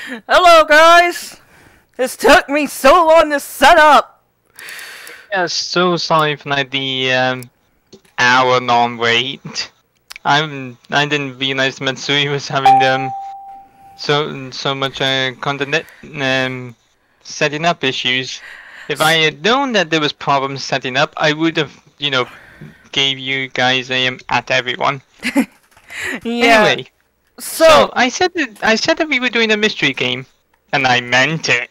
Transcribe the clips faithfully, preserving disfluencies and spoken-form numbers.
Hello, guys! This took me so long to set up! Yeah, so sorry for like the um, hour-long wait. I'm I didn't realize Matsuri was having um so so much uh, content um setting up issues. If I had known that there was problems setting up, I would have you know gave you guys a um, at everyone. Yeah. Anyway, so, so I said that I said that we were doing a mystery game, and I meant it.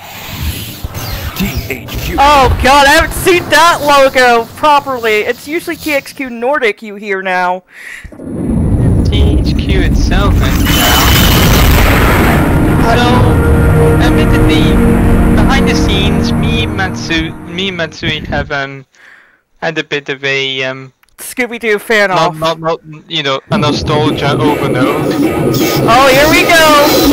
T H Q. Oh god, I haven't seen that logo properly. It's usually T H Q Nordic you hear now. T H Q itself went down. So, admittedly, behind the scenes, me, Matsu, me, and Matsuri have um had a bit of a um Scooby-Doo fan not, off. not not you know a nostalgia overload. Oh, here we go.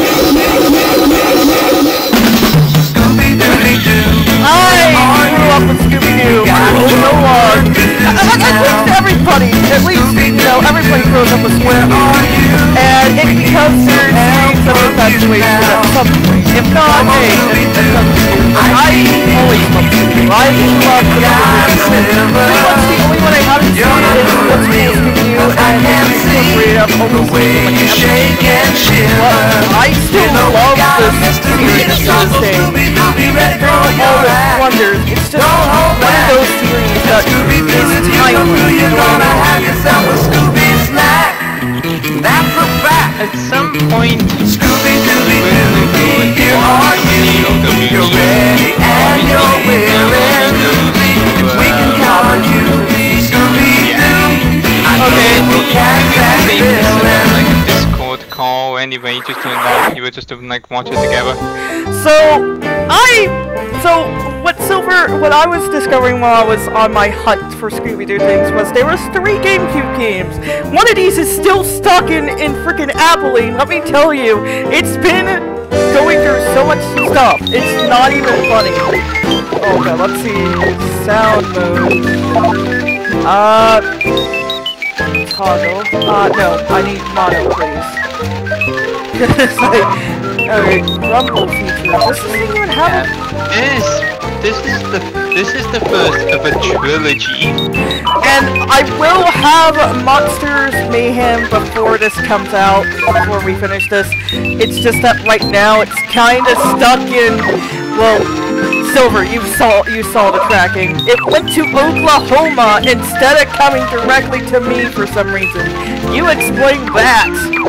I grew up with Scooby-Doo. So long. At least everybody, at least, you know, everybody grows up with Scooby-Doo. And it becomes their series of infatuation at some point. If not, hey, that's something. I always love Scooby-Doo. I love the original. Pretty much the only one I haven't seen is What's Cool Scooby-Doo and Incorporated. I've almost seen like everything. But I still love this series to this day. All the wonders. It's just one of those series that is timeless. You're gonna have yourself a Scooby snack. That's a fact. At some point, Scooby Dooby Doo, here are you. You're ready and you're willing. We can call you Scooby Doo. Okay. We can crack they this villain. like a Discord call anyway, just to like you were just to like watch it together. So, I... So, what Silver... What I was discovering while I was on my hunt for Scooby-Doo things was there was three GameCube games. One of these is still stuck in, in frickin' Abilene. Let me tell you, it's been going through so much stuff. It's not even funny. Oh god, let's see. Sound mode. Uh... Toggle. Uh, no. I need mono, please. It's like... Alright, rumble feature. Does this thing even have it? This, this is the, this is the first of a trilogy. And I will have Monsters Mayhem before this comes out, before we finish this. It's just that right now it's kind of stuck in, well, Silver, you saw you saw the tracking. It went to Oklahoma instead of coming directly to me for some reason. You explain that.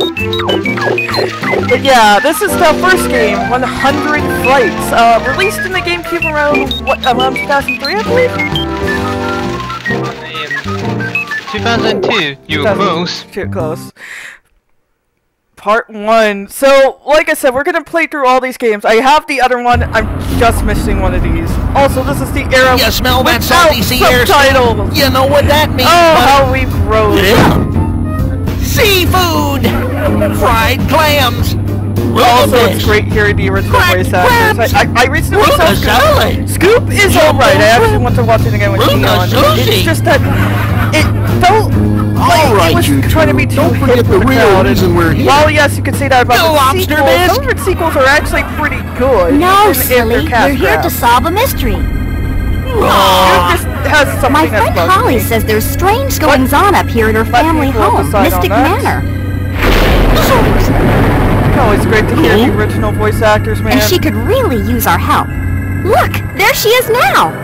But yeah, this is the first game, one hundred Frights, uh, released in the GameCube around, what, around two thousand three, I believe? two thousand two, you were close. Too close. Part one. So, like I said, we're gonna play through all these games. I have the other one. I'm just missing one of these. Also, this is the era You smell that without salty sea air? subtitles. You know what that means? Oh, buddy? how we grow. Yeah. Seafood! Fried clams! Also, it's great hearing the original voice actors. I, I, I recently saw Scoop. Scoop is alright. I actually want to watch it again with Keon. It's just that it felt like it was trying to be too hip for the crowd. And while yes, you could say that about the sequels, some of its sequels are actually pretty good. No, even if silly. they're cast You're here to crap. solve a mystery. Scoop just has something My that's friend bugging Holly me. says there's strange goings on up here at her Let family people home, decide on Mystic that. Manor. Oh, it's great to hear the original voice actors, man. And she could really use our help. Look, there she is now.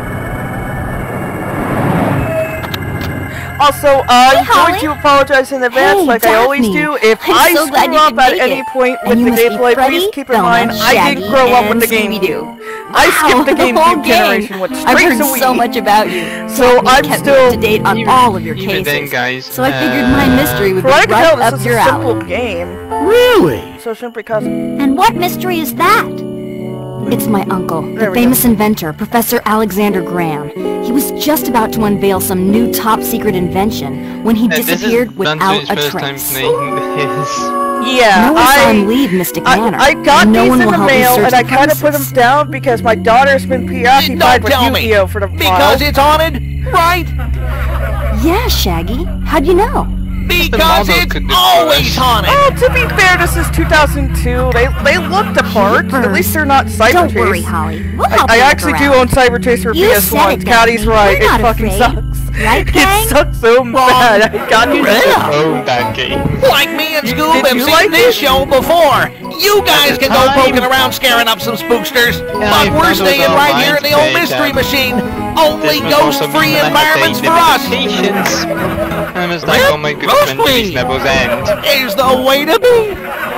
Also, uh, I'm Holly. going to apologize in advance, Hey, like I always Daphne. do. If I'm I so glad screw you up could at make any it. point And with you the must be gameplay, Freddy, please keep in Velma, mind I didn't Shaggy, grow up and with the Scooby-Doo. GameCube. I Wow, skipped the the whole GameCube gang. generation, went I've straight heard to Wii. so much about you. So Daphne I'm kept still- me up to date on Even- all of your even cases. then, guys, so I figured my uh, mystery would For be what I can right tell, this up is your a simple alley. game. Really? So simply because... And what mystery is that? It's my uncle, There the we famous inventor, Professor Alexander Graham. He was just about to unveil some new top-secret invention when he Uh, disappeared this is without Dante's a first time trace. playing this. Yeah, No one saw I... him leave Mystic I, Manor. I got and no these one in will the help me mail, search and I the kind of put them premises. down because my daughter's been preoccupied Don't with tell me. Yu-Gi-Oh! For the Because while. it's haunted, right? Yeah, Shaggy. How'd you know? Because model it's could do always worse. haunted. Oh, to be fair, this is two thousand two. They they looked the part. At least they're not Cyber Don't Chase. worry, Holly. We'll help I, I you look actually do around. own Cyber Chase for You P S said one. it, Caddy's Daphne. right. We're It not fucking afraid. sucks. Right, It gang? sucks so bad. I got you. Yeah. Oh, that game. Like me and Scoob Did have you seen like this it? show before. You guys can go time. poking around scaring up some spooksters. Yeah, I but we're found staying those right online here in the old today, mystery Jack. machine. Only This was also ghost-free meant that I had environments to for us. limitations. I was like, Yep, oh my roast goodness, when me. these levels end. Is the way to be.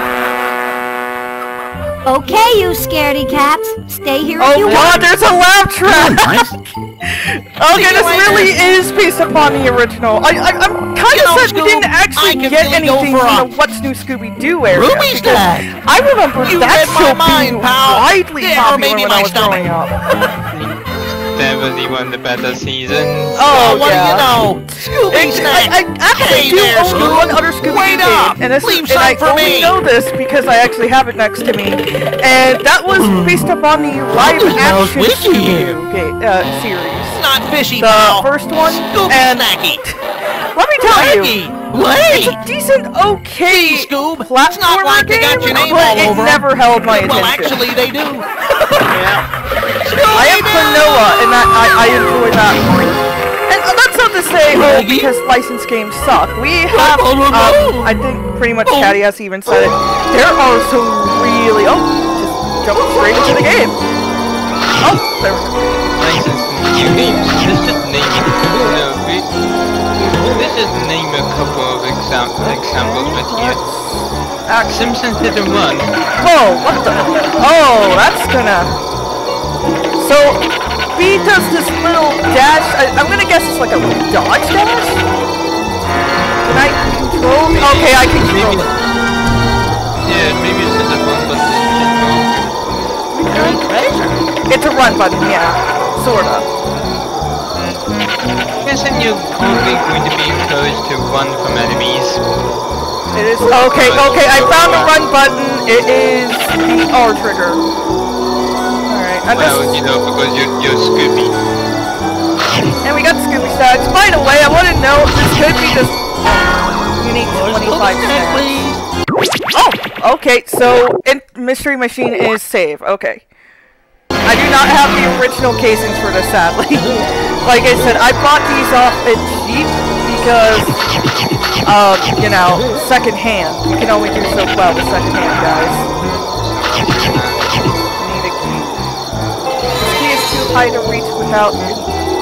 Okay, you scaredy cats. Stay here if Oh you god, want. there's a lab trap! Okay, See you this later. really is based upon the original. I, I, I'm kind You of know, sad we Scoob, didn't actually I can get really go anything for from a the What's New Scooby-Doo area. Ruby because stack. I remember You that read my show mind, being pal. widely Yeah, or popular maybe when my I was stomach. growing up. Definitely one of the better seasons. Oh, what yeah. do you know? Scooby It- snack. I, I actually Hey do there, own Scoob. one other Scooby Wait game, up. and, this, Leave and some I for only me. know this because I actually have it next to me, and that was based upon the live-action wiki here. Scooby-Doo ga- uh, series. Not fishy, The pal. first one, Scooby and snacky. let me tell you, Snacky. it's Wait. a decent, okay Scoob, it's platformer not like they got game, your name but all it over 'em. never held my attention. Well, actually, they do. I am Klonoa, and that I, I enjoy that more. And uh, that's not to say, oh, Maggie? because licensed games suck. We have, Oh, no, no. um, I think pretty much Oh. Caddy has even said it. There are some really, oh, just jump straight into the game. Oh, there we go. License new games. Let's just name it. No, we, let's just name a couple of exam examples right here. Action. Simpsons Hit and Run. Whoa, what the? Oh, that's gonna... So, B does this little dash. I, I'm gonna guess it's like a little dodge dash? Can I control? Okay, I can control it. Yeah, maybe it's just a one button control. It's a run button, yeah. Sorta. Guessing you're probably going to be encouraged to run from enemies. It is. Okay, okay, I found the run button. It is the R trigger. Alright, I'm Well, just. you know, because you're, you're Scooby. And we got Scooby stats. By the way, I want to know if this could be just unique twenty-five stats. Oh, okay, so in Mystery Machine is save. Okay. I do not have the original casings for this, sadly. Like I said, I bought these off at cheap because, uh, you know, second hand. You can only do so well with second hand, guys. Need a key. This key is too high to reach without any...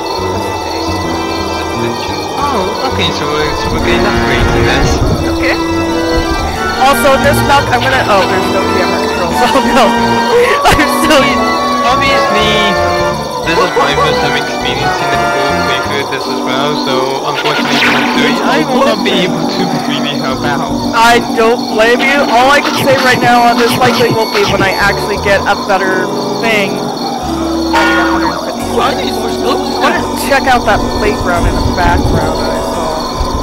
Oh, okay, so we're, so we're getting upgrades in this. Okay. Also, this knock, I'm gonna... Oh, there's no camera controls. Oh, no. I'm still... Obviously, this is my first time experiencing the full playthrough of this as well, so unfortunately, Matsuri, I will not be able to really help out. I don't blame you. All I can say right now on this likely will be when I actually get a better thing. I want to check out that playground in the background that I saw.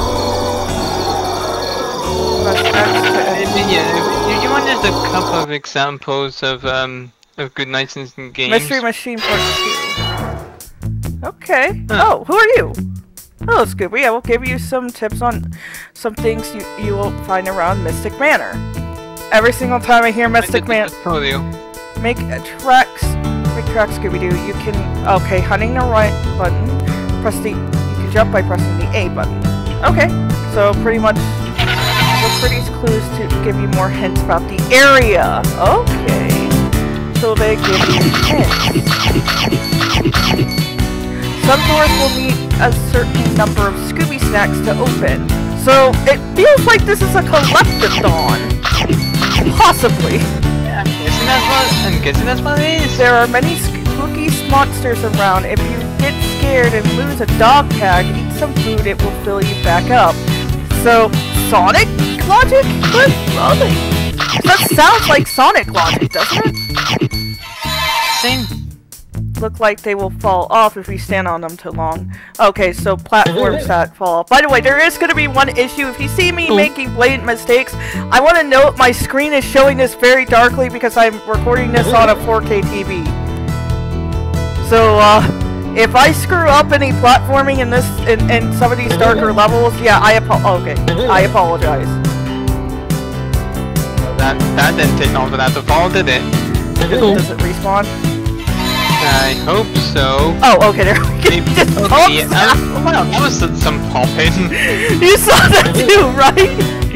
Press X to Uh, Yeah, you, you want just a couple of examples of um of good licensed games? Mystery Machine Part two. Okay. Huh. Oh, who are you? Hello, Scooby. I will give you some tips on some things you, you will find around Mystic Manor. Every single time I hear Mystic Manor, tutorial. make a tracks, make tracks, Scooby-Doo. You can, okay, hunting the right button, press the, you can jump by pressing the A button. Okay, so pretty much, look for these clues to give you more hints about the area. Okay. So they give you hints. Some doors will need a certain number of Scooby snacks to open. So it feels like this is a collectathon. Possibly. Yeah, I'm guessing that's what I'm guessing that's what it is. There are many spooky monsters around. If you get scared and lose a dog tag, eat some food, it will fill you back up. So, Sonic logic? Good logic. That sounds like Sonic logic, doesn't it? Same. Look like they will fall off if you stand on them too long. Okay, so platforms that fall off. By the way, there is going to be one issue. If you see me making blatant mistakes, I want to note my screen is showing this very darkly because I'm recording this on a four K T V. So, uh, If I screw up any platforming in this, in, in some of these darker levels, yeah, I apo- oh, okay, I apologize. That that didn't take long for that to fall, did it? Does it respawn? I hope so. Oh, okay, there we go. Maybe- Just okay, pops yeah, out. uh, wow, that was some- some popping. You saw that too, right?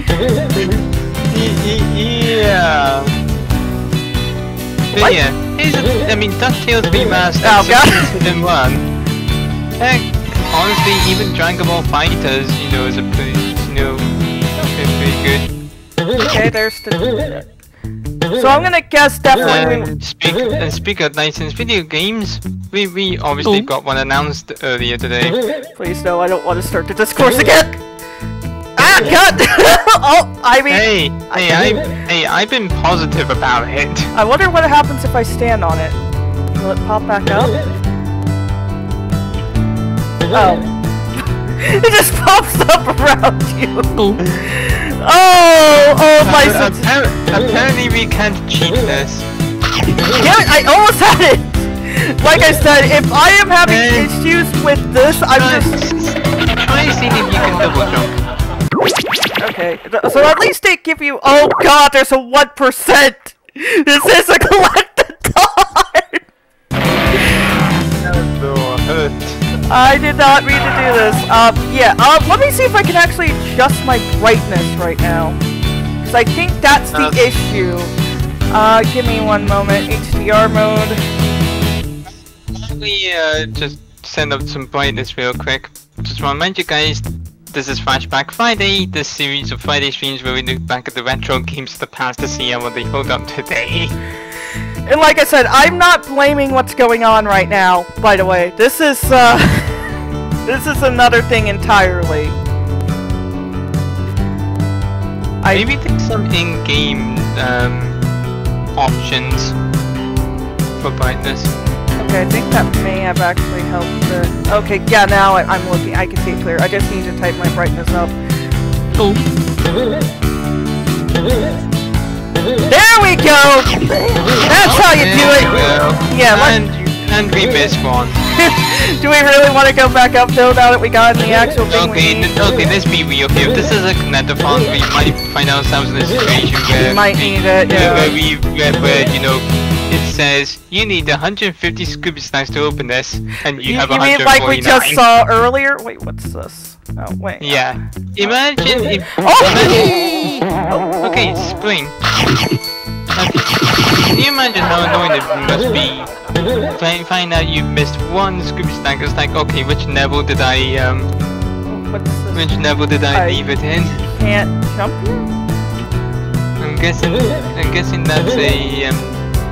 Y- y- yeah. But What? yeah, here's a, I mean, DuckTales Remastered Oh, God. Season one. Heck, honestly, even Dragon Ball Fighters, you know, is a pretty, you know, pretty, pretty good. Okay, there's the... So I'm gonna guess definitely... And speak, and speak of licensed video games, we, we obviously got one announced earlier today. Please no, I don't want to start the discourse again! Ah, cut! Oh, I mean... Hey, hey, I, hey, I've been positive about it. I wonder what happens if I stand on it. Will it pop back up? Oh. It just pops up around you! Oh! Oh, my... Uh, appar apparently we can't cheat this. Damn it, I almost had it! Like I said, if I am having Hey. issues with this, I'm just... Try seeing if you can double jump. Okay, th- so at least they give you... Oh god, there's a one percent! This is a collected card! So hurt. I did not mean to do this. Um, yeah, uh, let me see if I can actually adjust my brightness right now. Because I think that's the Uh. issue. Uh, give me one moment. H D R mode. Let me uh, just send up some brightness real quick. Just want to remind you guys, this is Flashback Friday, this series of Friday streams where we look back at the retro games of the past to see how they hold up today. And like I said, I'm not blaming what's going on right now, by the way. This is, uh... this is another thing entirely. I... Maybe there's some in-game um, options for brightness. Okay, I think that may have actually helped it. Okay, yeah, now I, I'm looking. I can see it clear. I just need to type my brightness up. Oh. There we go! That's how you do it! Yeah, and, and we missed one. do we really want to go back up though, now that we got in the actual thing we Okay, need? n- okay, let's be real here. If this is a connectathon, we might find ourselves in a situation where We might need it, where, yeah. where we where, where you know it says you need one hundred fifty Scooby snacks to open this, and you, You, have you one mean hundred forty-nine. like we just saw earlier? Wait, what's this? Oh, wait. Yeah. Imagine if. Oh! Imagine, okay, spring. Okay. Can you imagine how annoying it must be? Find find out you missed one Scooby snack. It's like, okay, which level did I um? What's this? Which level did I, I- leave it in? Can't jump here? I'm guessing. I'm guessing that's a um.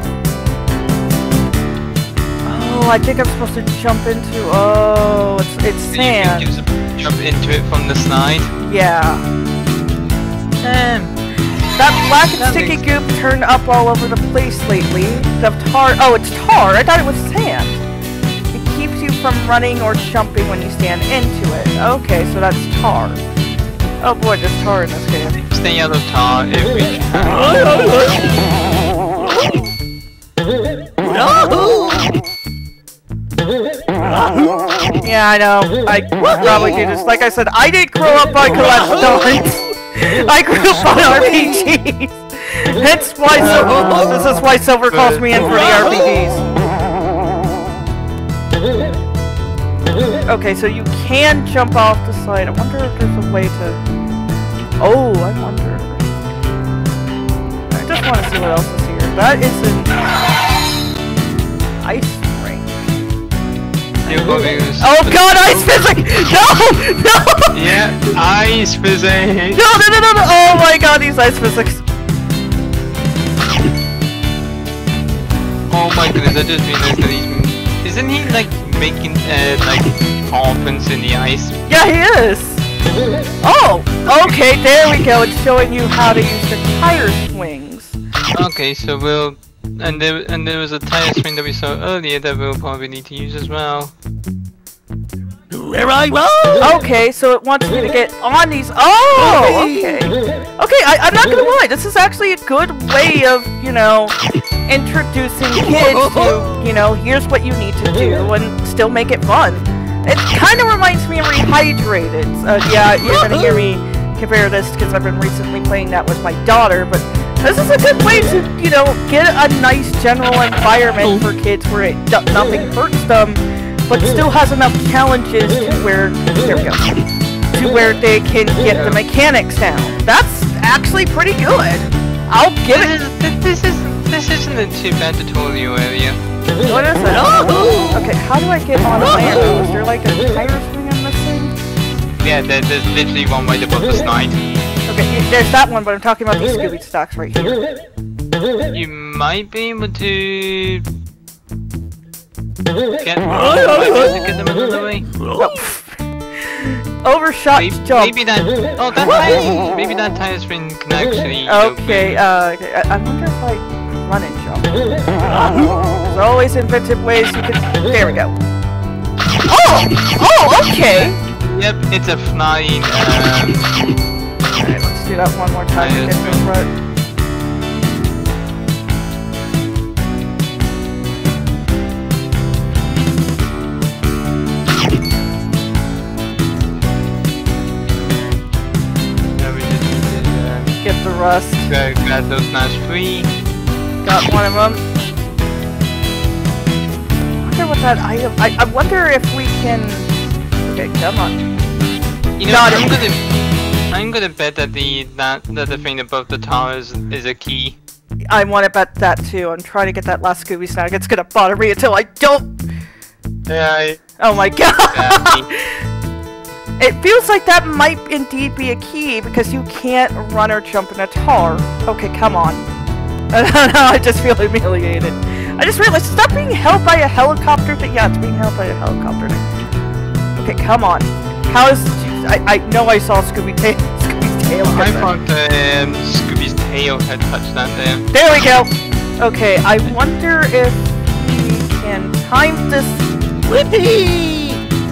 Oh, I think I'm supposed to jump into. Oh, it's it's You can sand. just jump into it from the side. Yeah. Um. That black and That sticky makes- goop turned up all over the place lately. The tar. Oh, it's tar. I thought it was sand. It keeps you from running or jumping when you stand into it. Okay, so that's tar. Oh boy, there's tar in this game. Stay out of tar if we can. Yeah, I know. I probably do this. Like I said, I didn't grow up on collectibles. I grew up on R P Gs. That's why so this is why Silver calls me in for the R P Gs. Okay, so you can jump off the side. I wonder if there's a way to. Oh, I wonder. I just want to see what else is here. That is an ice rink. Oh God, ice physics! No, no! Yeah, ice physics. No, no, no, no, no! Oh my God, these ice physics! Oh my goodness, I just realized that he's... Isn't he like making uh, like dolphins in the ice? Yeah, he is! Oh! Okay, there we go. It's showing you how to use the tire swings. Okay, so we'll... And there, and there was a tire swing that we saw earlier that we'll probably need to use as well. Where I roll! Okay, so it wants me to get on these. Oh, okay. Okay, I, I'm not gonna lie. This is actually a good way of, you know, introducing kids to, you know, here's what you need to do and still make it fun. It kind of reminds me of Rehydrated. Uh, yeah, you're gonna hear me compare this because I've been recently playing that with my daughter, but this is a good way to, you know, get a nice general environment for kids where it, nothing hurts them, but still has enough challenges to where, there we go, to where they can get the mechanics down. That's actually pretty good. I'll give it. This is this isn't a too bad tutorial area. What is it? Oh! Okay, how do I get on land? Is there like a tire swing I'm missing? Yeah, there, there's literally one right above the slide. Okay, there's that one, but I'm talking about these Scooby stocks right here. You might be able to get, get them out of the way. Oh. Overshot maybe, jump. Maybe that. Oh, that tire. Maybe that tire string can actually. Okay. Uh, okay, I, I wonder if I run and jump. There's always inventive ways you can. There we go. Oh. Oh. Okay. Yep, it's a flying. Um, Alright, let's do that one more time to get this right. Get the rust. Got, got those nice free. Got one of them. I wonder what that item. I, I wonder if we can. Okay, come on. You know, Got I'm it. gonna, I'm gonna bet that the that that the thing above the tower is is a key. I want to bet that too. I'm trying to get that last Scooby snack. It's gonna bother me until I don't. Yeah. I, Oh my god! yeah, It feels like that might indeed be a key because you can't run or jump in a tar. Okay, come on. I just feel humiliated. I just realized it's not being held by a helicopter thing. Yeah, it's being held by a helicopter thing. Okay, come on. How is... I, I know I saw Scooby ta Scooby's tail. I thought um, Scooby's tail had touched that there. There we go! Okay, I wonder if we can time this... Whippy!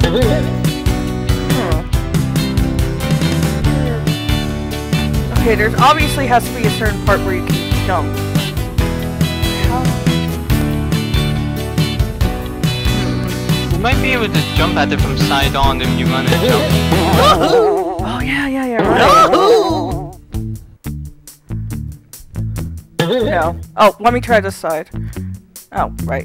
Okay, there's obviously has to be a certain part where you can jump. How? You might be able to jump at it from side on if you run and jump. Oh yeah, yeah, yeah, right. No. Oh, let me try this side. Oh, right.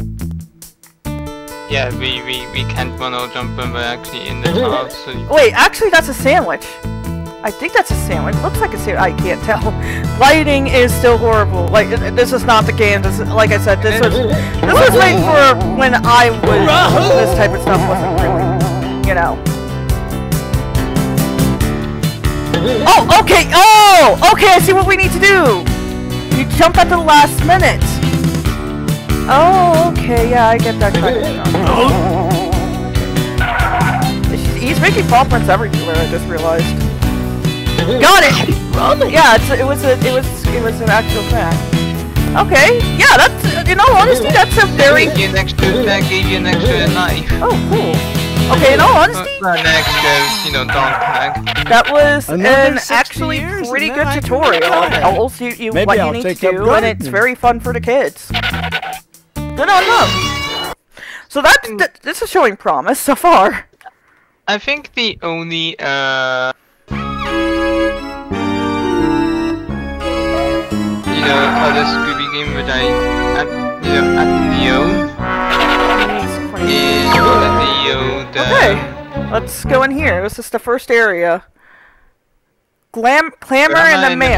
Yeah, we, we, we can't run or jump when we're actually in the tower, so you... Wait, actually that's a sandwich. I think that's a sandwich. Looks like a sandwich. I can't tell. Lighting is still horrible. Like, this is not the game. This is, like I said, this was this was made for when I was this type of stuff wasn't really, you know. Oh, okay. Oh, okay. I see what we need to do. You jump at the last minute. Oh, okay. Yeah, I get that kind of stuff. He's making paw prints everywhere. I just realized. Got it! Yeah, it's, it was a, it was, it was an actual fact. Okay, yeah, that's, in all honesty, that's a very... That gave you an extra, that gave you an extra knife. Oh, cool. Okay, in all honesty... Not an extra, you know, dog tag. That was Another an actually years pretty and good then I can tutorial. It retire. tells you, you Maybe what I'll you need to take up do, and gardening. it's very fun for the kids. Good on them. So that's, th this is showing promise so far. I think the only, uh... you know, other Scooby game which I, at, you know, at Neo is the Neo, the... Okay, let's go in here. This is the first area. Glam, Clamor and the Man.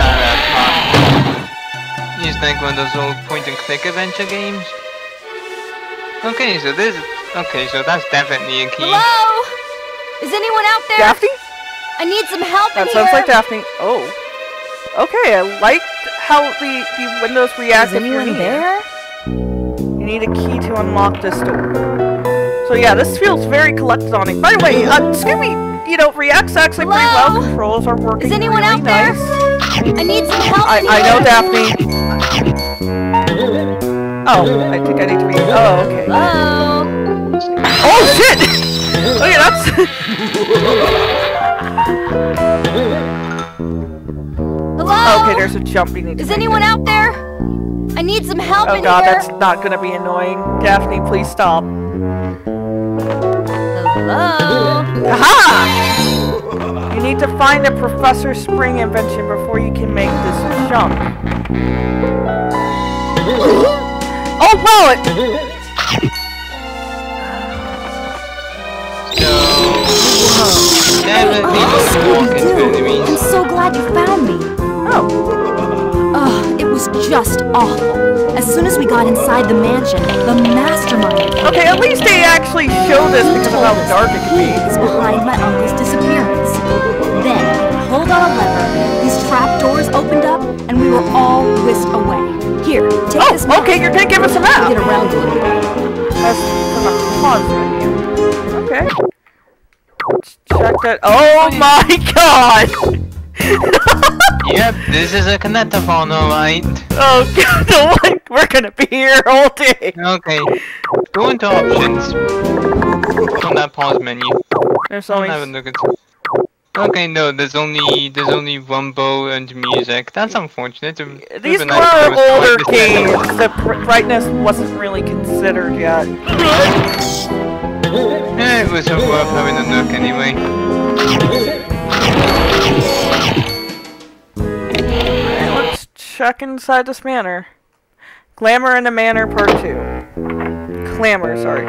It's like one of those old point-and-click adventure games. Okay, so this, okay, so that's definitely a key. Hello? Is anyone out there? Daphne? I need some help That in sounds here. like Daphne. Oh. Okay, I like how the, the windows react Is if you're anyone near. there? You need a key to unlock this door. So yeah, this feels very collectonic. By the way, uh, Scooby, you know, reacts actually pretty well. Hello? Controls are working Is anyone really out there? nice. I need some help I, in I know here. Daphne. Oh, I think I need to be... Oh, okay. Hello? Oh, shit! Okay, that's... Hello? Okay, there's a jump you need to Is make. anyone out there? I need some help Oh in god, here. that's not gonna be annoying. Daphne, please stop. Hello? Aha! You need to find the Professor Spring invention before you can make this jump. Oh, wow! It Definitely don't walk into I'm enemies. so glad you found me. Oh. Ugh, it was just awful. As soon as we got inside the mansion, the mastermind Okay, at least they actually showed us because of how dark it can he be. is behind my uncle's disappearance. Then, pulled on a lever, these trap doors opened up, and we were all whisked away. Here, take Oh, this map. okay, you're gonna give us a Get map. around a little bit. That's from a pause menu. Okay. Let's check that. Oh my god! Yep, this is a connectaphone, alright. Oh god, no one, we're gonna be here all day. Okay, go into options. On that pause menu. There's I'll always. have a look at. Okay, no, there's only there's only rumble and music. That's unfortunate. It would've These been were nice if it was older quite this games. better. The br brightness wasn't really considered yet. Yeah, it was worth having a look anyway. Alright, let's check inside this manor. Glamour in the Manor Part two. Clamor, sorry.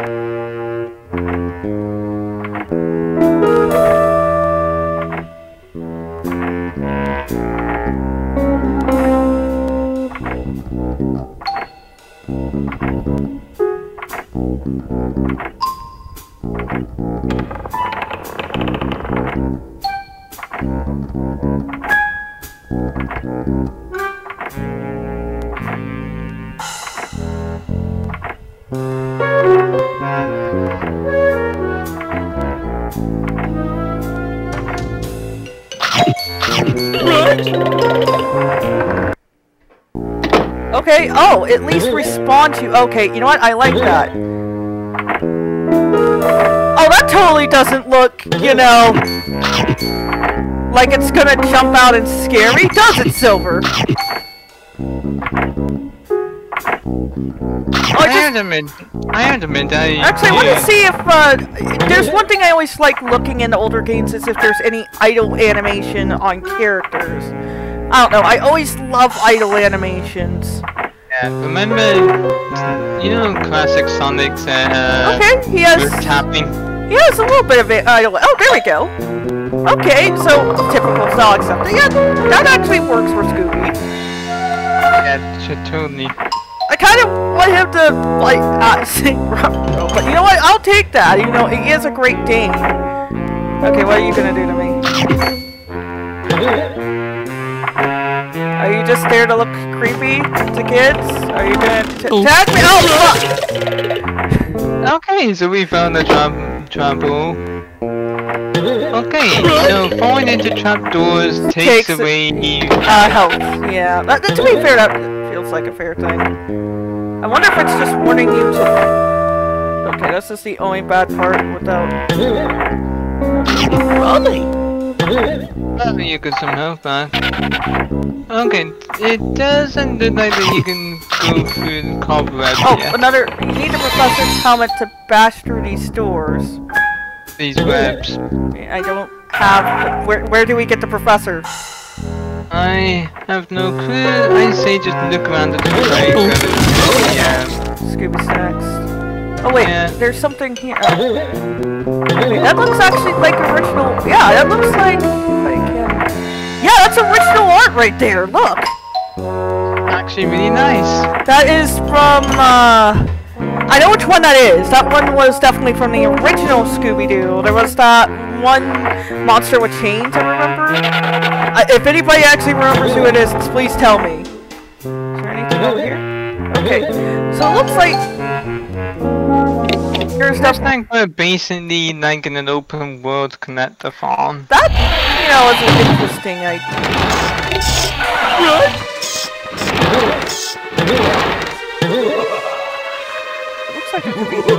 Okay, oh, at least respond to. Okay, you know what? I like that. Oh, that totally doesn't look, you know, like it's gonna jump out and scare me, does it, Silver? Oh, I I just, had a mint. I had a mint. I actually, I want yeah. to see if, uh, there's one thing I always like looking into older games is if there's any idle animation on characters. I don't know, I always love idle animations. Yeah, remember, you know, classic Sonic's uh, Okay, he has, bird tapping. he has a little bit of it idle. Oh, there we go. Okay, so typical style accepted. Yeah, that actually works for Scooby. Yeah, t- totally. I kind of want him to, like, uh, sing Rumble, but you know what? I'll take that. You know, he is a great Dane. Okay, what are you gonna do to me? Are you just there to look creepy to kids? Are you gonna t tag me? Oh, fuck! Okay, so we found the trap trample. Okay, so falling into trapdoors takes, Takes away. Uh, health. Yeah. That, that, to be fair, that feels like a fair thing. I wonder if it's just warning you to... Okay, that's just the only bad part without... Really? Well, you get some health back. Okay, it doesn't look like that you can go through the cobwebs Oh, yet. another... You need the Professor's helmet to bash through these doors. These webs. I don't have... Where, where do we get the Professor? I have no clue. I say just look around the door. Right? Yeah. Scooby Snacks. Oh wait, Yeah. there's something here. Oh. Wait, that looks actually like original. Yeah, that looks like. I can... Yeah, that's original art right there. Look, Actually, really nice. that is from. Uh, I know which one that is. That one was definitely from the original Scooby-Doo. There was that one monster with chains. I remember. Uh, if anybody actually remembers who it is, please tell me. Is there anything over here? Okay, so it looks like. Here's That's definitely. like we're basically like in an open world connectathon. That, you know, is an interesting idea. It looks like it could be...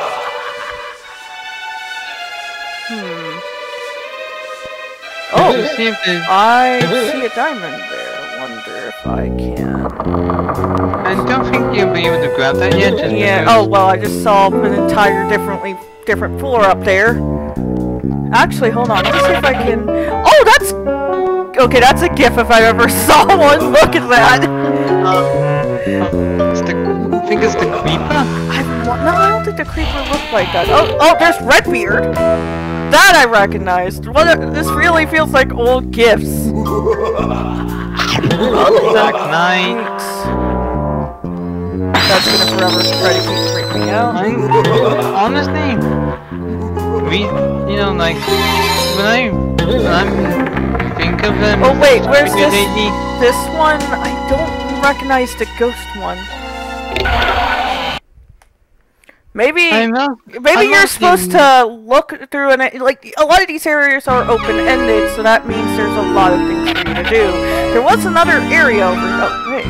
Hmm. Oh, Oh, see if there's I see a diamond there. One wonder if I can. I don't think you'll be able to grab that yet. Just Yeah. because... Oh well, I just saw an entire differently different floor up there. Actually, hold on. Let me see if I can. Oh, that's okay. That's a GIF if I ever saw one. Look at that. It's the, I think it's the creeper. I wa- no, I don't think the creeper looked like that. Oh, oh, there's Redbeard. That I recognized. What? A, this really feels like old GIFs. Dark Knight. That's gonna forever try to keep freaking me out. I, honestly, we, you know, like when I, when I think of them. Oh wait, where's this? Lady, This one? I don't recognize the ghost one. Maybe. I know. Maybe I'm you're not supposed seeing- to look through and like a lot of these areas are open-ended, so that means there's a lot of things for you to do. There was another area over. Oh, wait.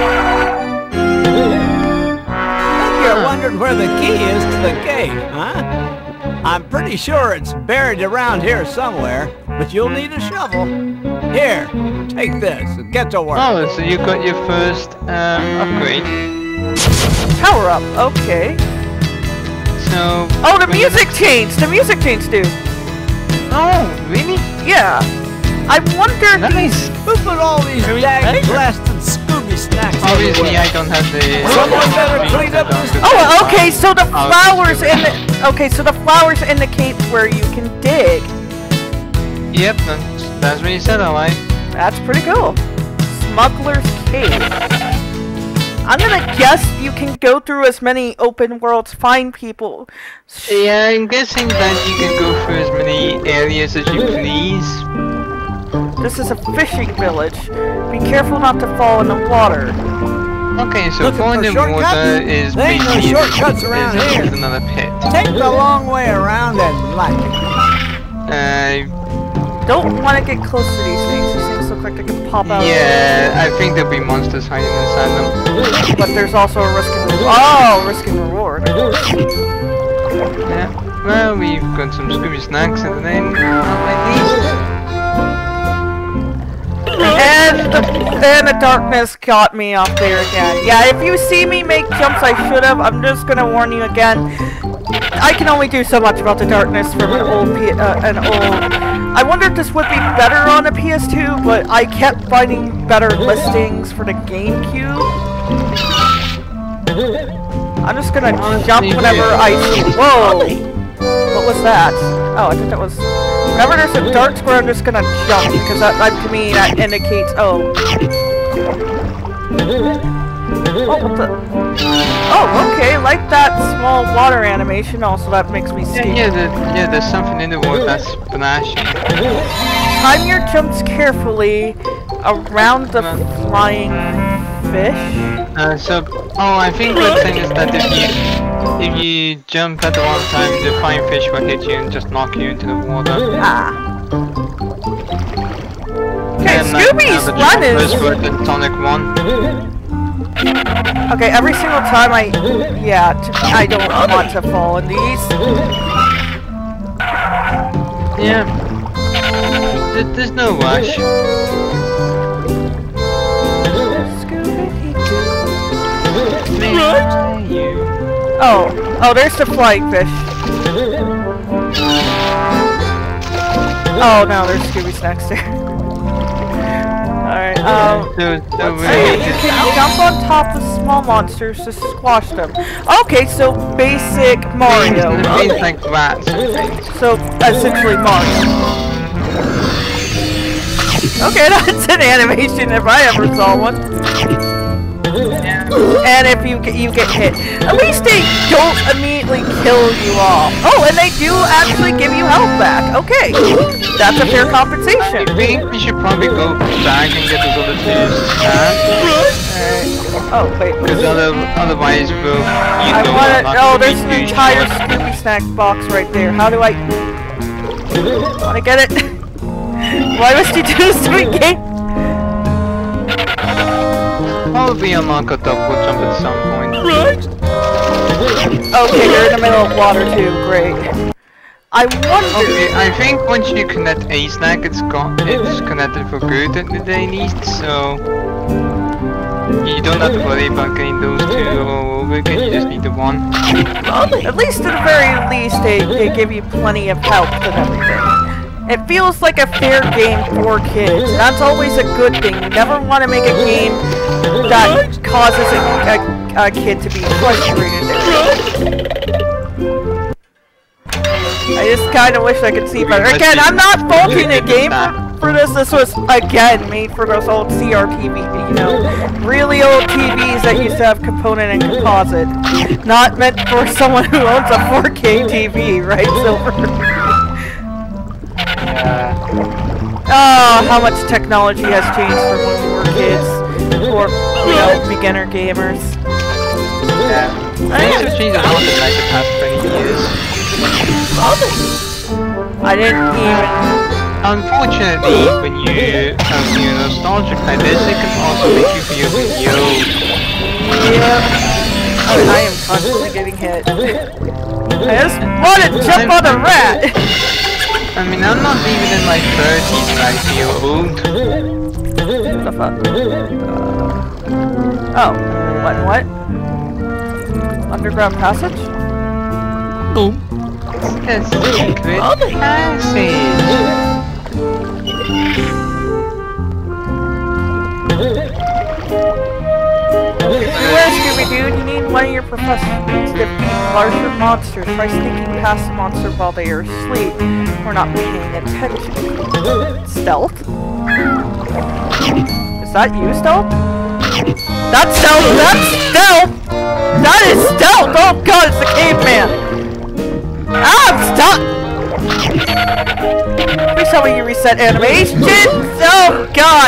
You're wondering where the key is to the gate, huh? I'm pretty sure it's buried around here somewhere, but you'll need a shovel. Here, take this and get to work. Oh, so you got your first um, upgrade. Power up. Okay. So. Oh, the we're music gonna- changed. The music changed, dude. Oh, really? Yeah. I wonder. Nice. Who put all these dag blasted Scooby snacks Obviously, everywhere? I don't have the. Someone better clean up this. Oh, okay. So the Oh, flowers in the. Okay, so the flowers indicate where you can dig. Yep, that's, that's what you said, alright. That's pretty cool. Smuggler's Cave. I'm gonna guess you can go through as many open worlds, find people. Yeah, I'm guessing that you can go through as many areas as you please. This is a fishing village. Be careful not to fall in the water. Okay, so Looking falling for in shortcuts? water is There ain't no basically shortcuts is, around is, here. is another pit. Take the long way around and like it. Uh, Don't want to get close to these things. These things look like they can pop out. yeah, I think there'll be monsters hiding inside them. But there's also a risk and reward. Oh, risk and reward. Yeah. Well, we've got some Scooby snacks and then not like these. And the, and the darkness got me off there again. Yeah, if you see me make jumps I should have, I'm just gonna warn you again. I can only do so much about the darkness from an old P uh, an old. I wonder if this would be better on a P S two, but I kept finding better listings for the GameCube. I'm just gonna jump whenever I see. Whoa! What was that? Oh, I thought that was. Whenever there's a dark square, I'm just gonna jump because that, that to me that indicates. Oh. Oh, what the? Oh, okay. Like that small water animation. Also, that makes me Yeah, see. yeah, the, yeah, there's something in the water that's splashing. Time your jumps carefully around the flying fish. Uh, so, oh, I think the thing is that if you if you jump at the wrong time, the flying fish will hit you and just knock you into the water. Ah. Okay, And, like, Scooby's now the run is. choppers were the tonic one. Okay, every single time I. Yeah, t I don't want to fall in these. Yeah. Th there's no rush. You. Oh, oh, there's the flying fish. Oh no, there's Scooby snacks there. Alright, um, So, so hey, really, you can jump on top of small monsters to squash them. Okay, so basic Mario. it's like rats and things. So essentially Mario. Okay, that's an animation if I ever saw one. Yeah. And if you get you get hit, at least they don't immediately kill you off. Oh, and they do actually give you health back. Okay, that's a fair I compensation. think we should probably go back and get those other two snacks. Oh wait, Because other, otherwise we'll eat I them. want to. Not Oh, gonna there's be an too entire short. Scooby snack box right there. How do I? Want to get it? Why must you do this to me, game? Probably unlock a double jump at some point. Okay, they're in the middle of water too. Great. I wonder. Okay, I think once you connect a snack, it's got it's connected for good at the day least. So You don't have to worry about getting those two all over again, you just need the one. At least at the very least, they, they give you plenty of help and everything. It feels like a fair game for kids. That's always a good thing. You never want to make a game that causes a, a, a kid to be frustrated. I just kind of wish I could see better. Again, I'm not faulting the game for, for this. This was, again, made for those old C R T V, you know, really old T Vs that used to have component and composite. Not meant for someone who owns a four K T V, right, Silver? Oh, how much technology has changed from when we were kids, or, you know, beginner gamers. Yeah. Things have changed a lot in like the past twenty years. I didn't even... Unfortunately, when you have your nostalgic like this, it can also make you feel yo. Yeah. Oh, I am constantly getting hit. I just want to jump on a rat! I mean, I'm not even in my thirties and I feel old. What the fuck? Uh, oh, what, what? Underground passage? Boom. The secret passage. Beware, Scooby-Doo, you need one of your professionals to defeat larger monsters. Try sneaking past the monster while they are asleep. We're not paying attention. Stealth? Is that you, Stealth? That's Stealth! That's Stealth! That is Stealth! Oh god, it's the caveman! Ah, stop! Please tell me you reset animations! Oh god!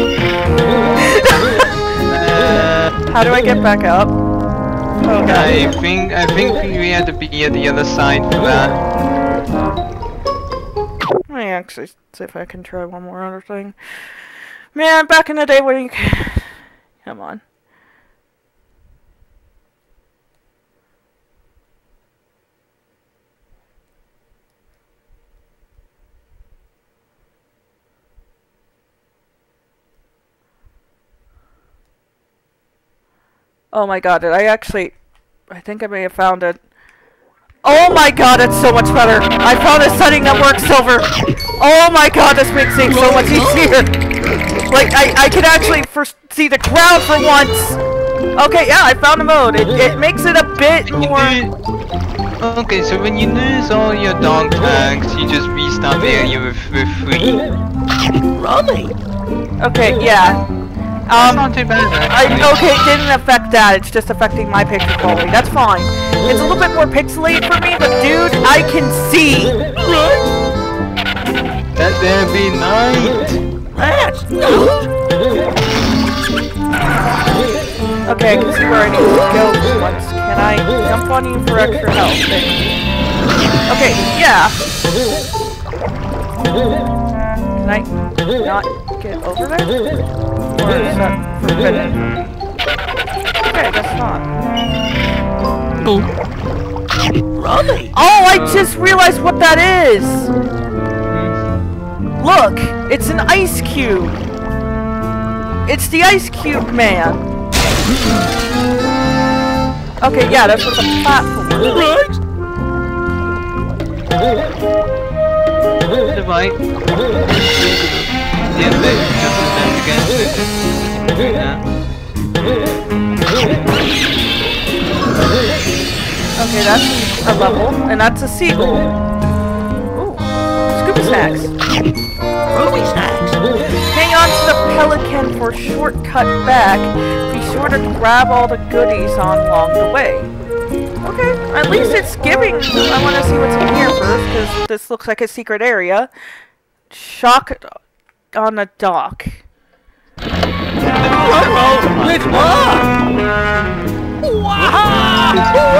How do I get back up? Oh god. I think I think we had to be at the other side for that. Let me actually see if I can try one more other thing. Man, back in the day when you... Come on. Oh my god, did I actually... I think I may have found it. Oh my god, it's so much better! I found a setting that works, Silver! Oh my god, this makes things so much easier! Like, I, I can actually first see the ground for once! Okay, yeah, I found a mode. It, it makes it a bit more... Okay, so when you lose all your dog tags, you just restart the area with, with free. Rummy. Okay, yeah. That's Um, not too bad, I, actually. okay, it didn't affect that, it's just affecting my picture quality. That's fine. It's a little bit more pixelated for me, but dude, I can see! Let there be night! That's Okay, I can see where I need to go for once. Can I jump on you for extra health? Okay, yeah! Can I not get over there? Or is that forbidden? Okay, I guess not. Rummy. Oh, I just realized what that is! Look! It's an ice cube! It's the ice cube man! Okay, yeah, that's what the platform is. The right. Yeah, they just stand against it. Do that. Okay, that's a level, and that's a seagull. Ooh, Scooby snacks. Ruby snacks. Hang on to the pelican for a shortcut back. Be sure to grab all the goodies on along the way. Okay, at least it's giving. I want to see what's in here first, because this looks like a secret area. Shock on the dock. Uh-oh, it's locked. Wow!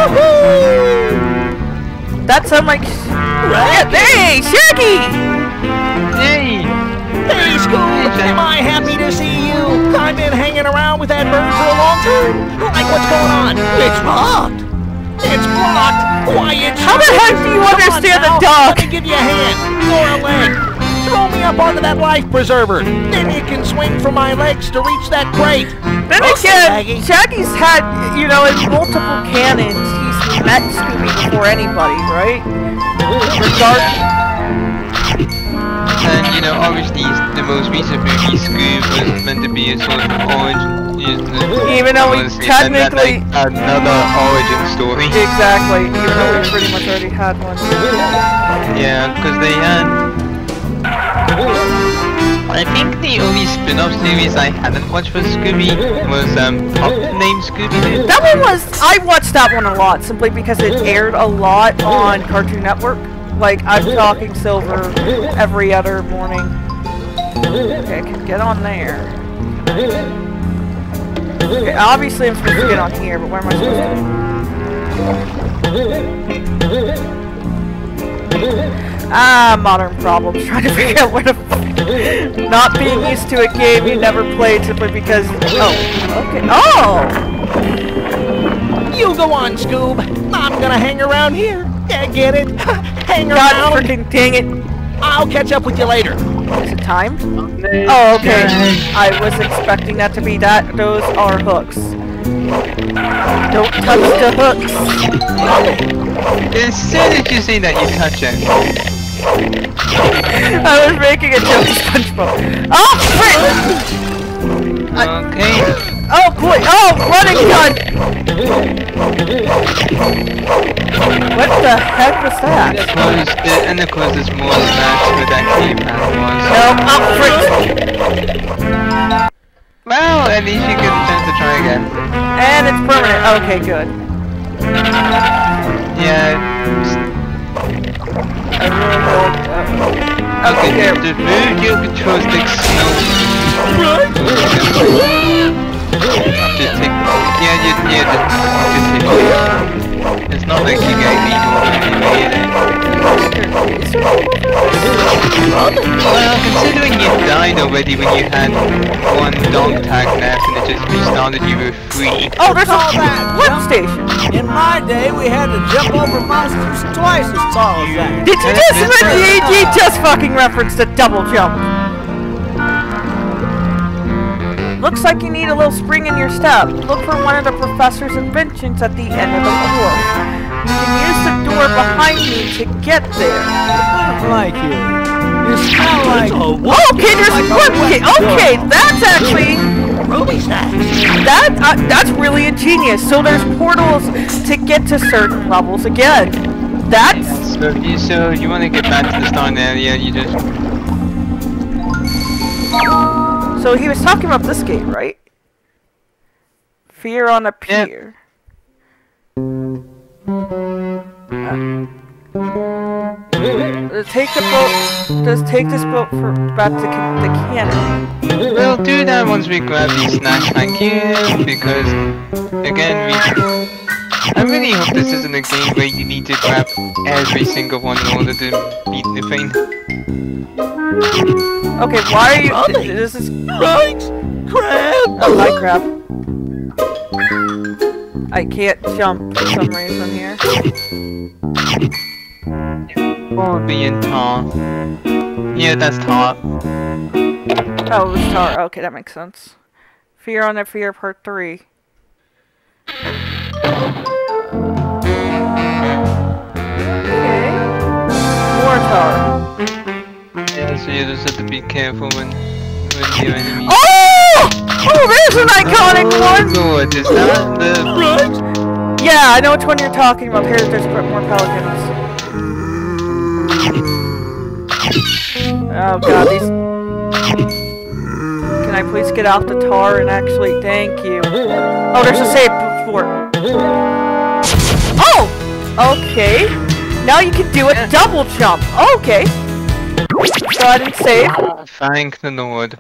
That sounds like... Yeah, hey, Shaggy! Yay! Hey, Scoob! Am I happy to see you? I've been hanging around with that bird for a long time. Like, what's going on? It's locked. It's blocked. Why, it's... How the heck do you Come on understand the now. dock? Let me give you a hand. Or a leg. Throw me up onto that life preserver. Then you can swing from my legs to reach that crate. Then again, Shaggy's had, you know, in multiple canons, he's met Scooby before anybody, right? Regardless. And, you know, obviously, the most recent movie, Scooby, was meant to be a sort of origin. Even though we technically... That, like, another origin story. Exactly, even though we pretty much already had one. Yeah, because they had... I think the only spin-off series I hadn't watched for Scooby was, um, Pup Named Scooby. That one was... I watched that one a lot, simply because it aired a lot on Cartoon Network. Like, I'm talking Silver every other morning. Okay, I can get on there. Okay, obviously I'm supposed to get on here, but where am I supposed to? Ah, modern problems. Trying to figure out where to... Not being used to a game you never played simply because... Oh, okay. Oh! You go on, Scoob. I'm gonna hang around here. Yeah, get it? Hang God around. freaking dang it. I'll catch up with you later. Is it timed? Oh, okay. I was expecting that to be that. Those are hooks. Don't touch the hooks. As soon as you say that, you touch it. I was making a joke to SpongeBob. Oh, frick! Okay. Oh, boy. Oh, running gun! What the heck was that? Of course, the, and of course there's more snaps where that keypad was. Nope. Oh, frick! Well, at least you get a chance to try again. And it's permanent. Okay, good. Yeah. I really hope. Uh, okay, there. Just move your control stick slowly. Just take. Yeah, you, yeah, just, just hit it. It's not like you get anyway. Well, considering you died already when you had one dog tag left and it just restarted you with three. Oh, there's all that flip station. In my day, we had to jump over monsters twice as tall as that. Did you just you, you just fucking referenced a double jump? Looks like you need a little spring in your step. Look for one of the professor's inventions at the end of the door. You can use the door behind me to get there. Like you. You smell like... Oh, okay, there's one. Okay, okay, that's actually... Ruby snacks. That, uh, that's really ingenious. So there's portals to get to certain levels again. That's... So you, so you want to get back to the starting area, you just... So he was talking about this gate, right? Fear on a pier. Uh, let's take the boat. Let's take this boat for back to ca the cannon. We'll do that once we grab these snacks, thank you. Because again, we. I really hope this isn't a game where you need to grab every single one in order to beat the thing. Okay, why are you? Mommy. This is right. Crab. Oh, hi, crab. I can't jump for some reason here. Or being tall. Yeah, that's tall. Oh, it was tar. Okay, that makes sense. Fear on the Fear Part three. Okay. More tar. Yeah, so you just have to be careful when when your enemy. Oh! Oh, there's an iconic one! Lord, is that the right? Yeah, I know which one you're talking about. Here, there's more pelicans. Oh god, these... Can I please get out the tar and actually... Thank you. Oh, there's a save before. Oh! Okay. Now you can do a yeah. double jump. Okay. Go ahead and save. Thank the Lord.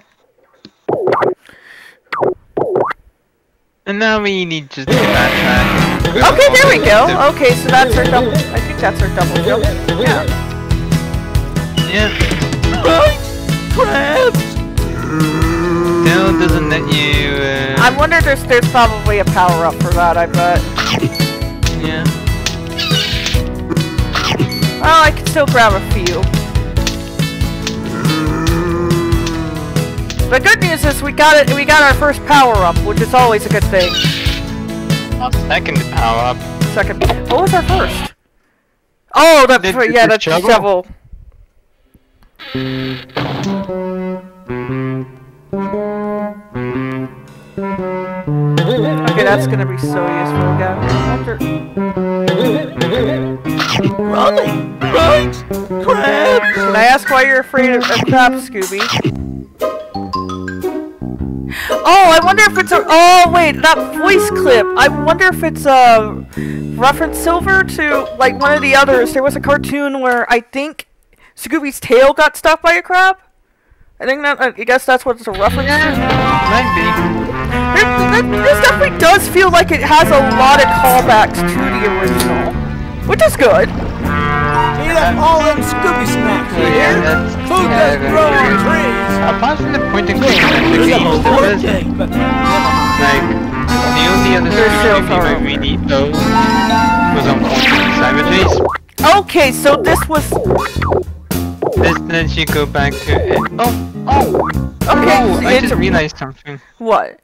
And now we need just to backtrack. Okay, there we go. Okay, so that's our double... I think that's our double jump. Yeah. Yeah. Right! Crabs! Still doesn't let you, uh... I wonder if there's, there's probably a power-up for that, I bet. Yeah. Oh, I can still grab a few. The good news is we got it. We got our first power up, which is always a good thing. Our second power up. Second. What was our first? Oh, that's Did- right. did Yeah, the that's the shovel? shovel. Okay, that's gonna be so useful again. After... Rolling! Right! Crabs! Can I ask why you're afraid of, of crabs, Scooby? Oh, I wonder if it's a. Oh, wait, that voice clip. I wonder if it's a reference Silver to like one of the others. There was a cartoon where I think Scooby's tail got stuck by a crab. I think that. I guess that's what it's a reference to. Might be. It, it, this definitely does feel like it has a lot of callbacks to the original, which is good. Eat up all them Scooby snacks, you Yeah, hear? that's. Food yeah, doesn't that's grow on good. trees. Apart from the point and click There's the a games, whole there was, thing, but never mind. like, the only other There's still Scooby I power. really owned was on point and Cyber Chase. Okay, so this was. This lets you go back to it. Oh, oh! Okay, Oh, I it's just a- realized something. What?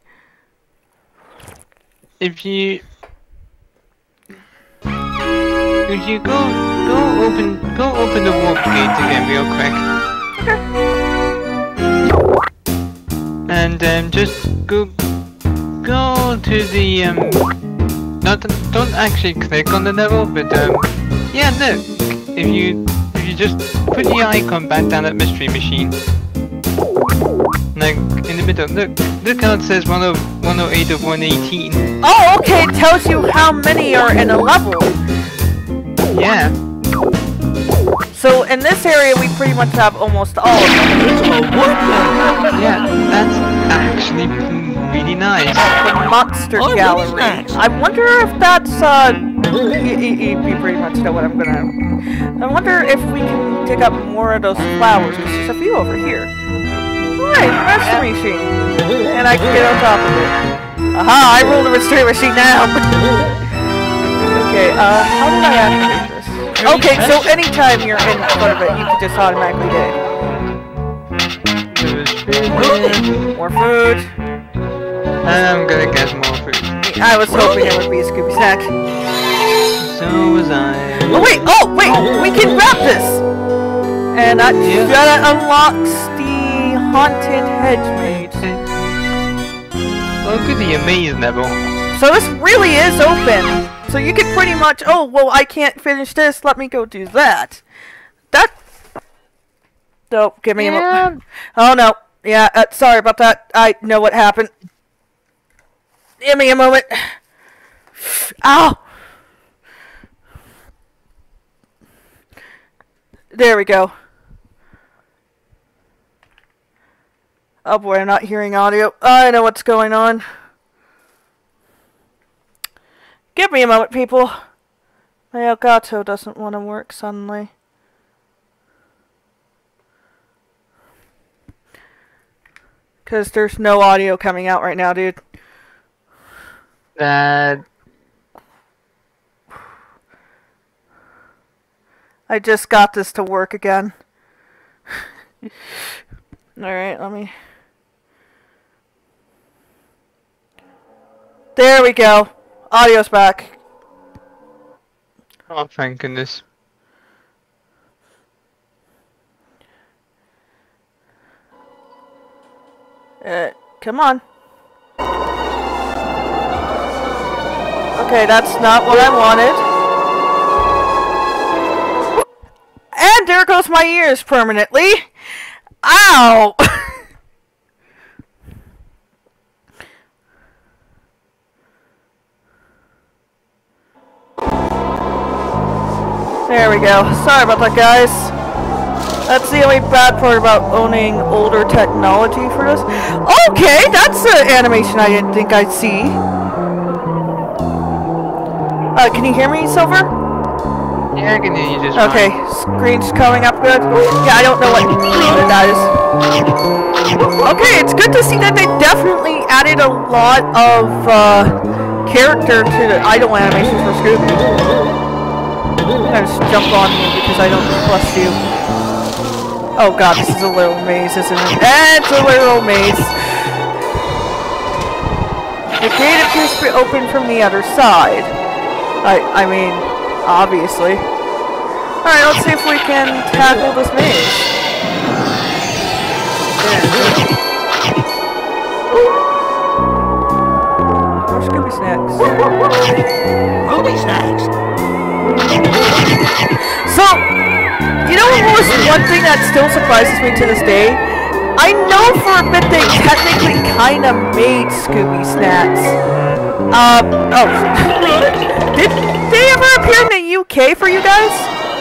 If you... If you go, go open, go open the warp gate again real quick. And um, just go, go to the um, not, don't actually click on the level, but um, yeah, look. If you, if you just put your icon back down at Mystery Machine, like in the middle, look, look how it says one oh eight of one eighteen. Oh, okay, it tells you how many are in a level. Yeah. So in this area, we pretty much have almost all of them. Yeah, that's actually really nice. The Monster Oh, Gallery. really nice. I wonder if that's, uh... You, you, you pretty much know what I'm gonna... I wonder if we can dig up more of those flowers, because there's a few over here. Alright, mystery machine. And I can get on top of it. Aha, I rule the mystery machine now! Okay, uh, how did I activate this? Okay, so anytime you're in front of it, you can just automatically dig. More food. I'm gonna get more food. I was hoping it would be a Scooby snack. So was I. Oh wait! Oh wait! We can grab this! And that, Yeah. that unlocks the Haunted Hedge Maze. Look at the Amaze level. So this really is open. So you can pretty much, oh, well, I can't finish this, let me go do that. That... No, give me a moment. Oh, no. Yeah, uh, sorry about that. I know what happened. Give me a moment. Ow! There we go. Oh boy, I'm not hearing audio. I know what's going on. Give me a moment, people. My Elgato doesn't want to work suddenly. Because there's no audio coming out right now, dude. That. I just got this to work again. Alright, let me... There we go. Audio's back. Oh, thank goodness. Uh, come on. Okay, that's not what I wanted. And there goes my ears permanently. Ow! There we go. Sorry about that, guys. That's the only bad part about owning older technology for this. Okay, that's an animation I didn't think I'd see. Uh, can you hear me, Silver? Yeah, I can hear you just Okay, screen's coming up good. Yeah, I don't know what that is. Okay, it's good to see that they definitely added a lot of uh, character to the idle animation for Scooby. I just jump on you because I don't trust you. Oh god, this is a little maze, isn't it? It's a little maze. The gate appears to be open from the other side. I, I mean, obviously. Alright, let's see if we can tackle this maze. More Scooby snacks. Scooby snacks. So, you know what was one thing that still surprises me to this day? I know for a bit they technically kind of made Scooby snacks. Uh, oh. Did they ever appear in the U K for you guys?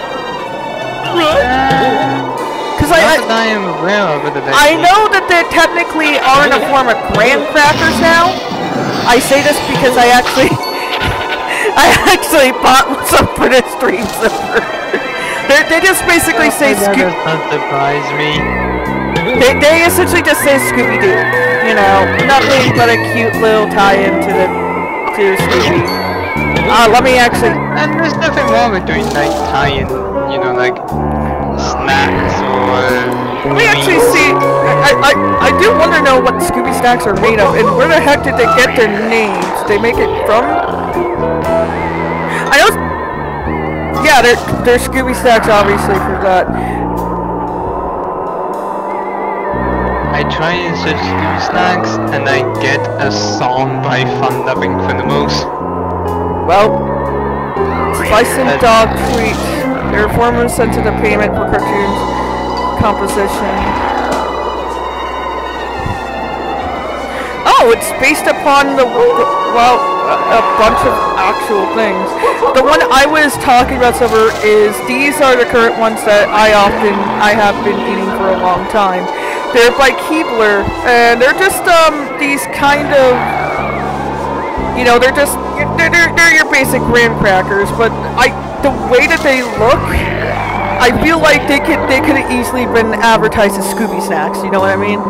Because I, I, I am aware of it. I know that they technically are in a form of graham crackers now. I say this because I actually, I actually bought some British Dream Zipper. They they just basically say Scooby. That doesn't surprise me. They, they essentially just say Scooby-Doo, you know, nothing but a cute little tie-in to the to Scooby. Uh, let me actually. And there's nothing wrong with doing like tie-in, you know, like snacks or. Let me actually see. I I I do want to know what Scooby snacks are made of, and where the heck did they get their names? They make it from. I know. Yeah, they're they're Scooby snacks, obviously, for that. I try and search Scooby snacks, and I get a song by Fun Loving Criminals. Well, Slice and Dog Treat. Their former sensitive payment for cartoons composition. Oh, it's based upon the well, a, a bunch of actual things. The one I was talking about, Silver, is these are the current ones that I often I have been eating for a long time. They're by Keebler, and they're just um these kind of, you know, they're just they're they're, they're your basic graham crackers, but I the way that they look, I feel like they could they could have easily been advertised as Scooby snacks. You know what I mean?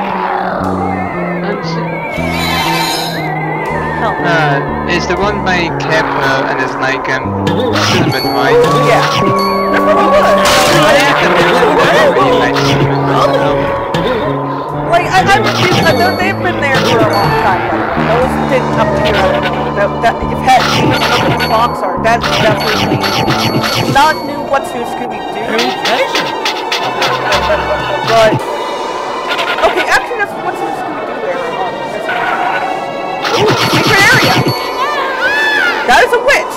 Uh, it's the one by Kepler, and it's like um cinnamon, right? Yeah. They're pretty good. I really like cinnamon myself. Like, I, I refuse, I know they've been there for a long time, but those didn't up to your that, that, if had even open the box art, that's definitely not new what's new Scooby-Doo. But, okay, actually that's what's new Scooby-Doo era. Ooh, secret area! That is a witch!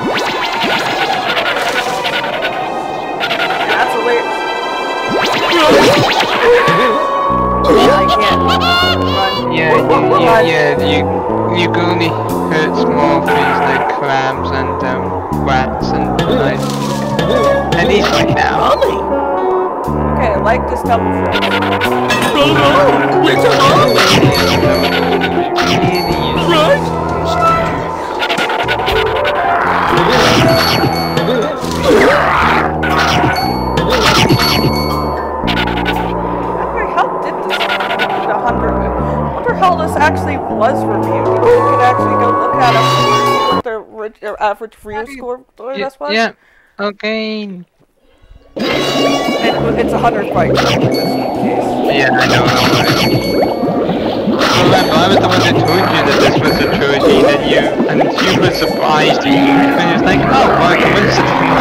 That's a witch. Yeah, I can't run. Yeah, you, you, yeah, you, you can only hurt small things like crabs and um, rats and like, at least right now. Okay, I like this double fish. How this actually was reviewed. You could actually go look at it. What their, their average review score Yeah, was. yeah. Okay. And it's a hundred Frights. Yeah, I know. Remember, I was the one that told you that this was a trilogy, that you and you were surprised. You and you was like, oh, what a coincidence!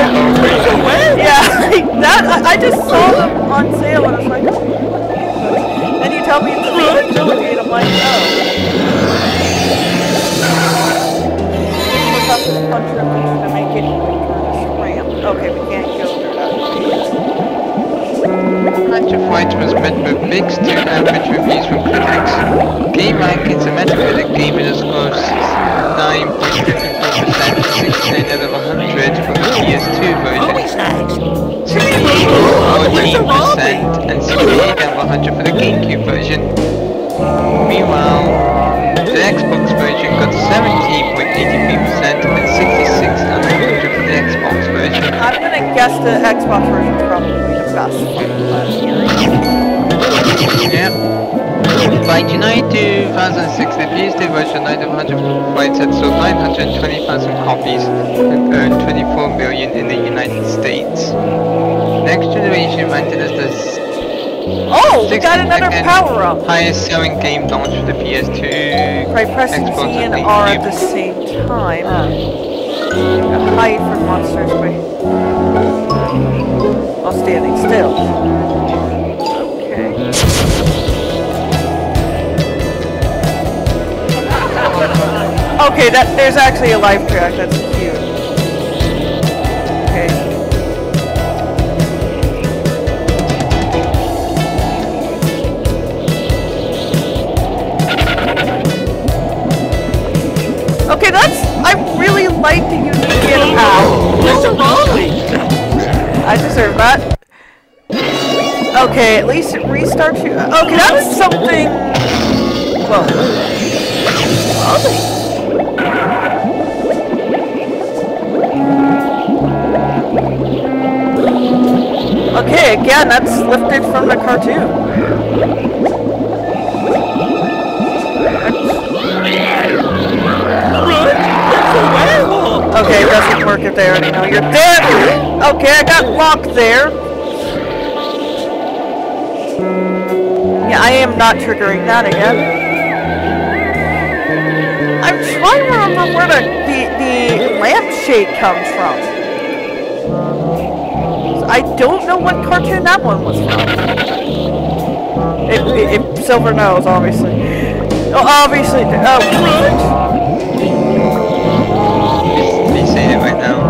Yeah, like that. I, I just saw them on sale and I was like, oh. Then you tell me it's a trilogy and I'm like, oh. Look up this punch revolution to make it ramp. Okay, we can't go through that. Bunch of Frights was met with mixed to average reviews from critics. Game rankings and Metacritic gave it a score of sixty-nine point five four percent to sixty-nine out of one hundred for the P S two version, sixty-eight fourteen percent and sixty-eight out of one hundred for the GameCube version. Meanwhile, the Xbox version got seventeen point eight three percent and sixty-six out of one hundred for the Xbox version. I'm gonna guess the Xbox version is probably the best from last year. Yep. By July two thousand six, the P S two version nine hundred Frights had sold nine hundred twenty thousand copies and earned twenty-four million in the United States. The next generation rented us this Oh, we got another second power up. highest selling game launched for the P S two. By pressing Xbox Z and and R at GameCube. the same time. Uh, hide from monsters by while standing still. Okay. Okay, that there's actually a live track. That's cute. Okay. Okay, that's. I really like the unique get out. I deserve that. Okay, at least it restarts you. Okay, that's something. Whoa. Okay, again, that's lifted from the cartoon. Okay, it doesn't work if they already know you're dead. Okay, I got locked there. Yeah, I am not triggering that again. I'm trying to remember where the, the, the lampshade comes from. I don't know what cartoon that one was from. If, if, if Silver knows, obviously. Oh, obviously. Oh, They say it right now.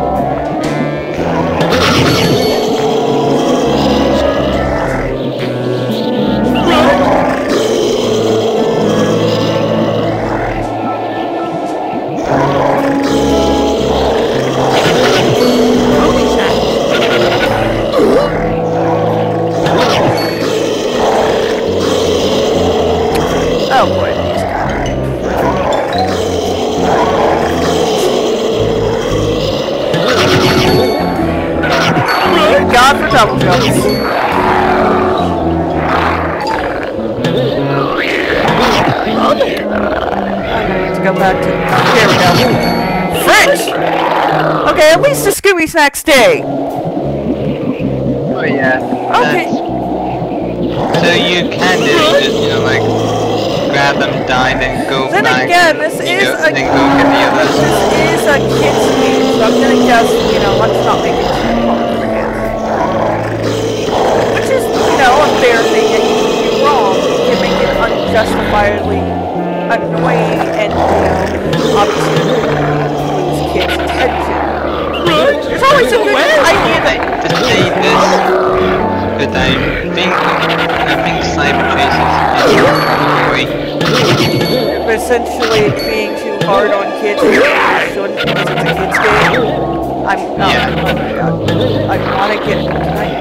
oh boy, these guys. God for double jumps. Let's go back to. Here we go. Frights! Okay, at least the Scooby Snacks day. Oh yeah. Okay. That's, so you can just, just, you know, like, grab them, die, then go Then back. again, this you is know, a then go get the others. this is a kid's game, so I'm gonna guess, you know, let's not make it too hard for the kids. Which is, you know, a fair thing that you can do wrong. You can make it unjustifiably annoying and, you know, obviously lose kids' attention. There's always a good idea that To say this, but I think, I think Cyber Traces is probably essentially being too hard on kids and you shouldn't because it's a kid's game. I'm not. Yeah. Oh my god. I wanna get. Can I?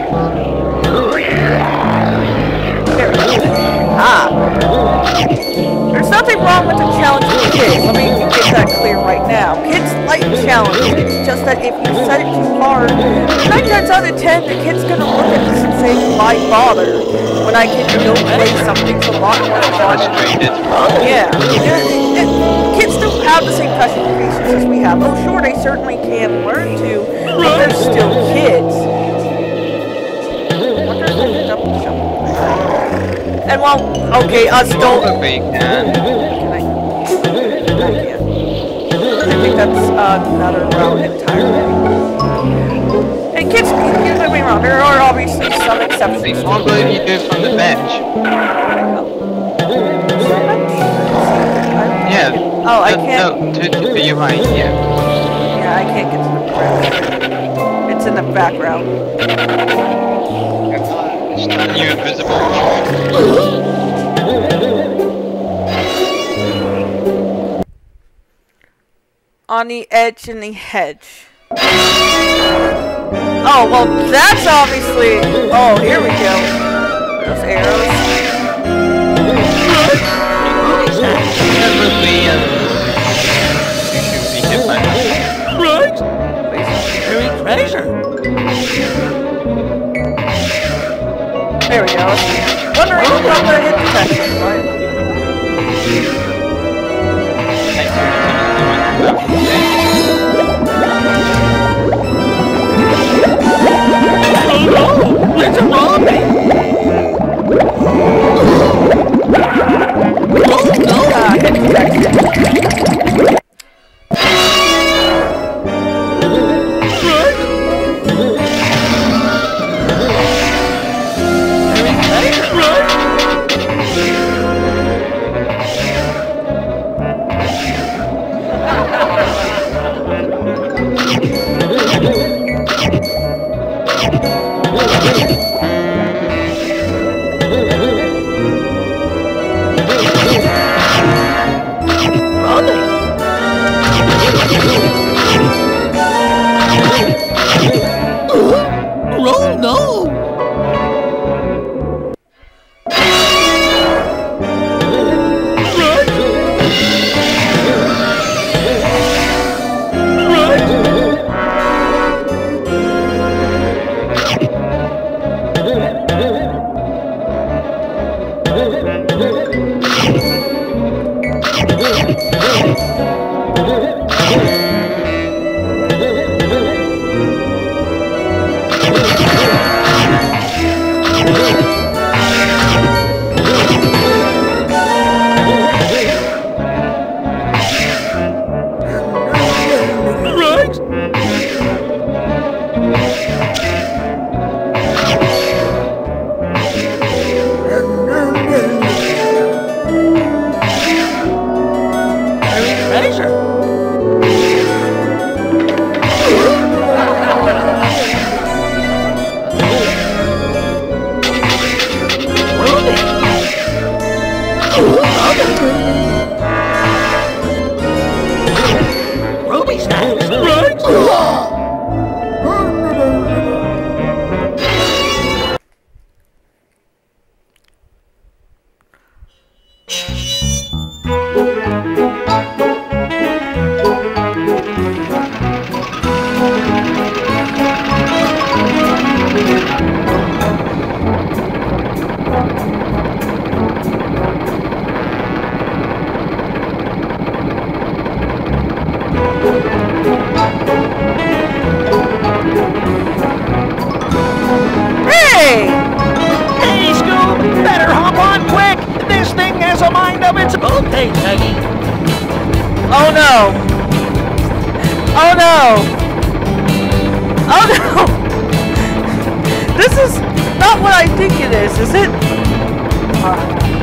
There we go. Ah. There's nothing wrong with the challenge for kids. Let me get that clear right now. Kids like challenges. It's just that if you set it too hard, nine times out of ten, the kid's gonna look at this and say, why bother? When I can go play something a lot more fun. frustrated. Yeah. It, it, kids don't have the same classifications as we have. Oh, sure, they certainly can learn to, but they're still kids. I wonder if I can double jump. And well, okay, us don't. Probably can. Can I? I can't. I think that's uh, another route entirely. And kids, you don't get me wrong, there are obviously some exceptions. Although you do it from the bench. Yeah. Oh, I No, can't. No, to, to your right, yeah. Yeah, I can't get to the bridge. It's in the background. It's not you invisible. On the edge and the hedge. Oh, well, that's obviously. Oh, here we go. Those arrows. Probably, um, you should be hit by that. Very treasure. There we go. Wondering if I'm gonna hit detection, right? Okay, Peggy. Oh no! Oh no! Oh no! This is not what I think it is, is it? Uh,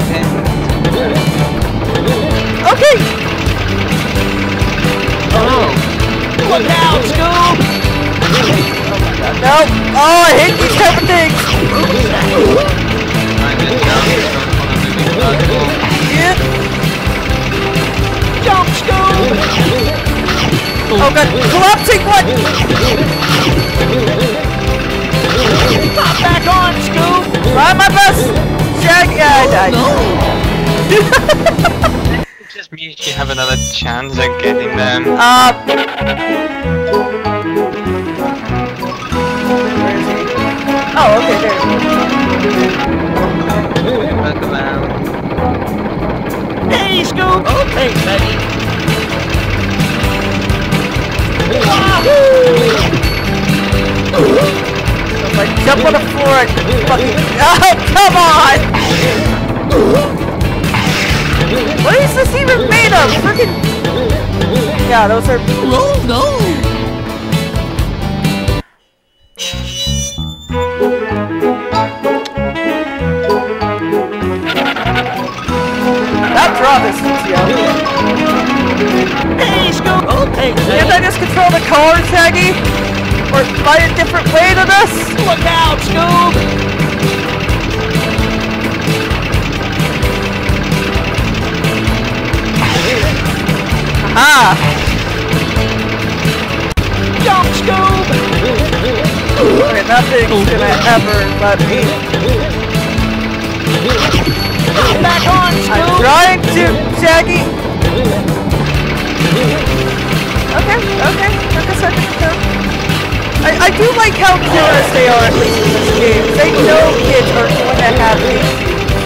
okay! Oh! Look out, Scoob! No! Oh, I hate these type of things! I did down the start on a moving platform. Yeah. Jump, Scoob! Oh god, collapsing one! Pop back on, Scoob! Try my best! Shag, yeah, I died. It just means you have another chance at getting them. Uh... Where is he? Oh, okay, there. Look around. Hey, Scoob! Okay, Peggy. Wahoo! Like, jump on the floor and fucking... Oh, come on! What is this even made of? Freaking... Yeah, those are... Oh, no! That draw distance, yo. Hey, Scoob! Okay, Can't I just control the car, Shaggy? Or find a different way to this? Look out, Scoob! Ah! Jump, Scoob! Okay, nothing's gonna ever let me. Back on, I'm Scoob! trying to, Shaggy! Okay, okay, like a second ago. I, I do like how curious they are, at least in this game. They know kids are going to have issues.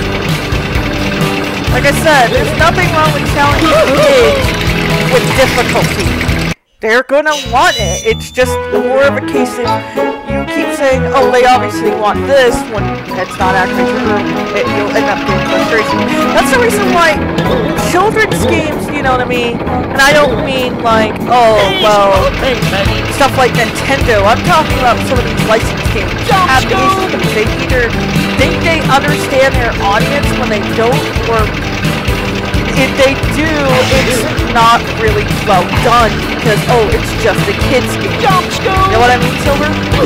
Like I said, there's nothing wrong with challenging kids with difficulty. They're gonna want it. It's just more of a case of you keep saying, oh, they obviously want this, when it's not actually true, it, you'll end up getting frustration. That's the reason why children's games, you know what I mean? And I don't mean like, oh, well, stuff like Nintendo. I'm talking about some of these licensed games that have issues. They either think they understand their audience when they don't, or if they do, it's not really well done because, oh, it's just a kid's game. Jump, Scoob! You know what I mean, Silver?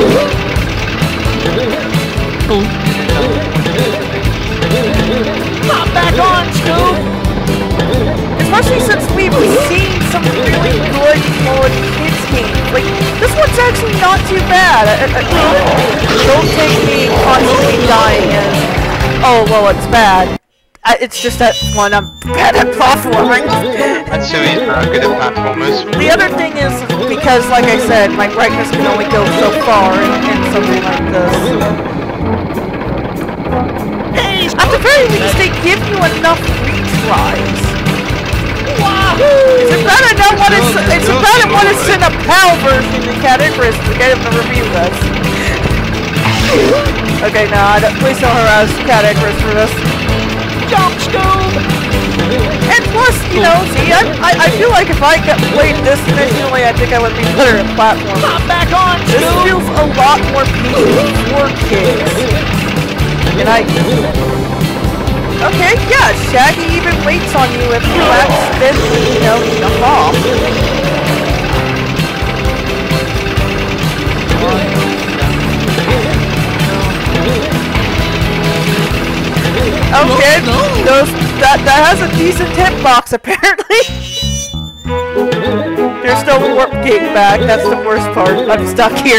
Pop back on, Scoob! Especially since we've seen some really good quality kids games. Like, this one's actually not too bad. I, I, don't take me constantly dying as, oh, well, it's bad. I, it's just that one, I'm bad at platforming. Matsuri is not good at platformers. The other thing is, because like I said, my brightness can only go so far in, in something like this. At the very least, they give you enough retries. Wahoo! It's about I don't want to. It's about I want to send a PAL version to Cat Icarus to get him to review this. Okay, no, I don't, please don't harass Cat Icarus for this. Jump, Scoob! And plus, you know, see, I, I, I feel like if I got played this initially, I think I would be better at platform. Pop back on, This Scoob! feels a lot more peaceful for kids. And I... Okay, yeah, Shaggy even waits on you if you accidentally, you know, jump off. Okay, those that that has a decent hitbox apparently. There's no warp gate back. That's the worst part. I'm stuck here.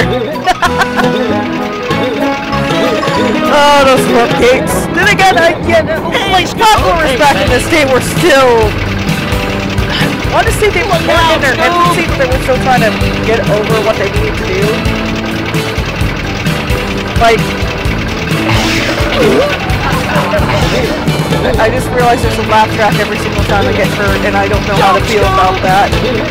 Oh, those warp gates. Then again, I get like platformers back in this day were still. I want to say they were more in their infancy, but they were still trying to get over what they needed to do. Like. I just realized there's a laugh track every single time I get hurt, and I don't know how to feel about that.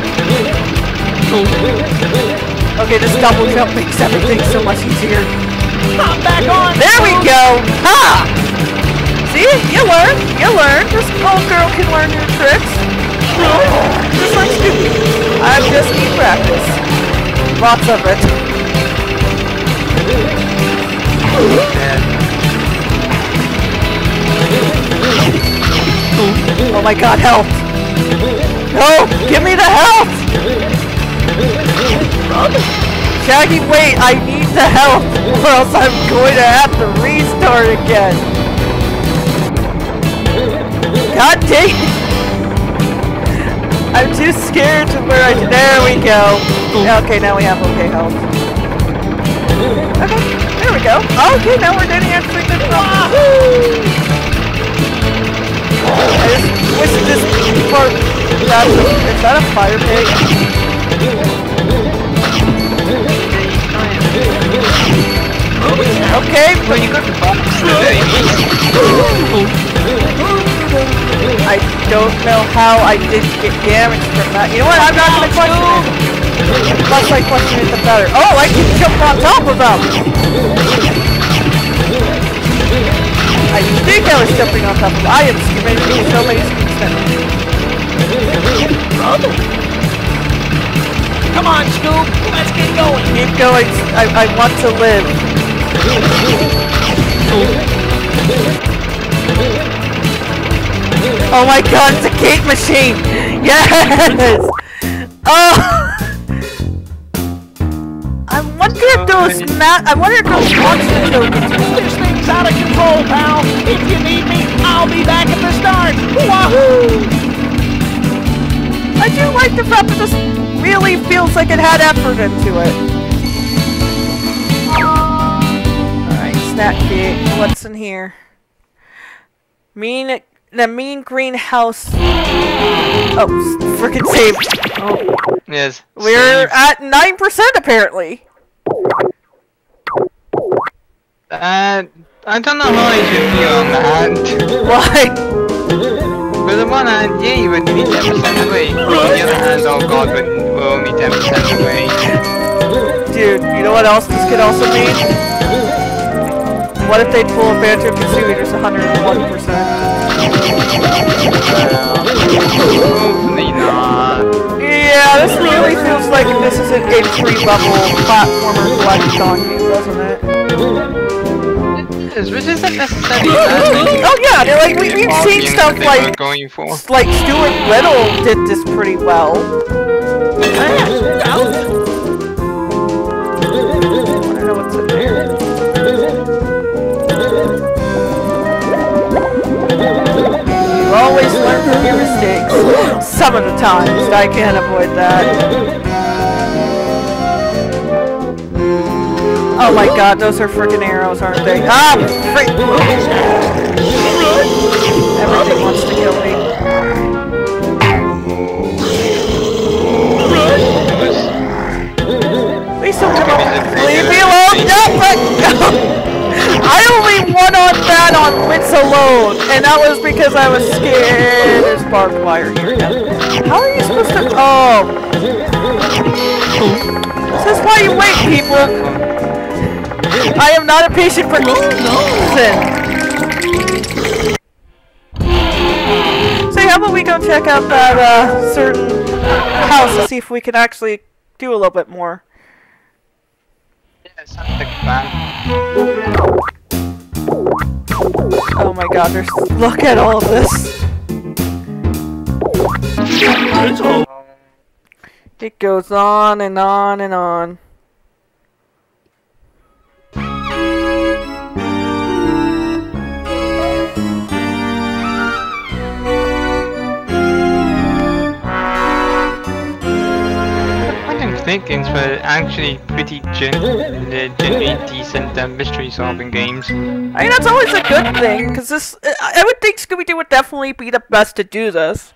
Okay, this double jump makes everything so much easier. Pop back on! There we go! Ha! See? You learn. You learn. This old girl can learn new tricks. Just like Scooby. I just need practice. Lots of it. Oh my god, help! No! Give me the help! Shaggy, wait! I need the help! Or else I'm going to have to restart again! God dang it! I'm too scared to where I... There we go! Okay, now we have okay health. Okay, there we go. Okay, now we're getting actually good stuff. I just wish this part... That was, is that a fire pig? Okay, but you got the box today. I don't know how I didn't get damage from that. You know what? I'm not gonna question it. Unless I question it the better. Oh, I can jump on top of them! I think I was jumping on top of them. I am skipping so many skips. Come on, Scoop! Let's get going! Keep going. I, I want to live. Oh my god, it's a cake machine! Yes! Oh! I wonder if those ma- I wonder if those monster tokens. This thing's out of control, pal! If you need me, I'll be back at the start! Wahoo! I do like the fact that this really feels like it had effort into it. Alright, snack cake. What's in here? Mean, the mean greenhouse. Oh, freaking save. Oh. Yes. We're at nine percent apparently. Uh, I don't know how I should feel on that. Why? With the one hand, yeah, you would be ten percent away. On the other hand, oh god, we're only ten percent away. Dude, you know what else this could also mean? What if they pull a Banjo Kazooie just one hundred one percent? Hopefully not. Yeah, this really feels like this is an entry level platformer collectathon game, doesn't it? Yes, which isn't necessarily bad. Oh yeah, they're like we, we've seen stuff like going for. like Stuart Little did this pretty well. I don't know what's in there. You always learn from your mistakes. Some of the times I can't avoid that. Oh my god, those are freaking arrows, aren't they? Ah, frick! Everything wants to kill me. Please don't come up. Leave me alone! No, let go! I only won on that on wits alone, and that was because I was scared. There's barbed wire here. How are you supposed to? Oh, this is why you wait, people. I am not a patient person. So how about we go check out that uh, certain house to see if we can actually do a little bit more. Yeah, sounds like fun. Oh my god, there's look at all this. It goes on and on and on. Games were actually pretty gen genuinely decent uh, mystery solving games. I mean, that's always a good thing, because this, I would think Scooby-Doo would definitely be the best to do this.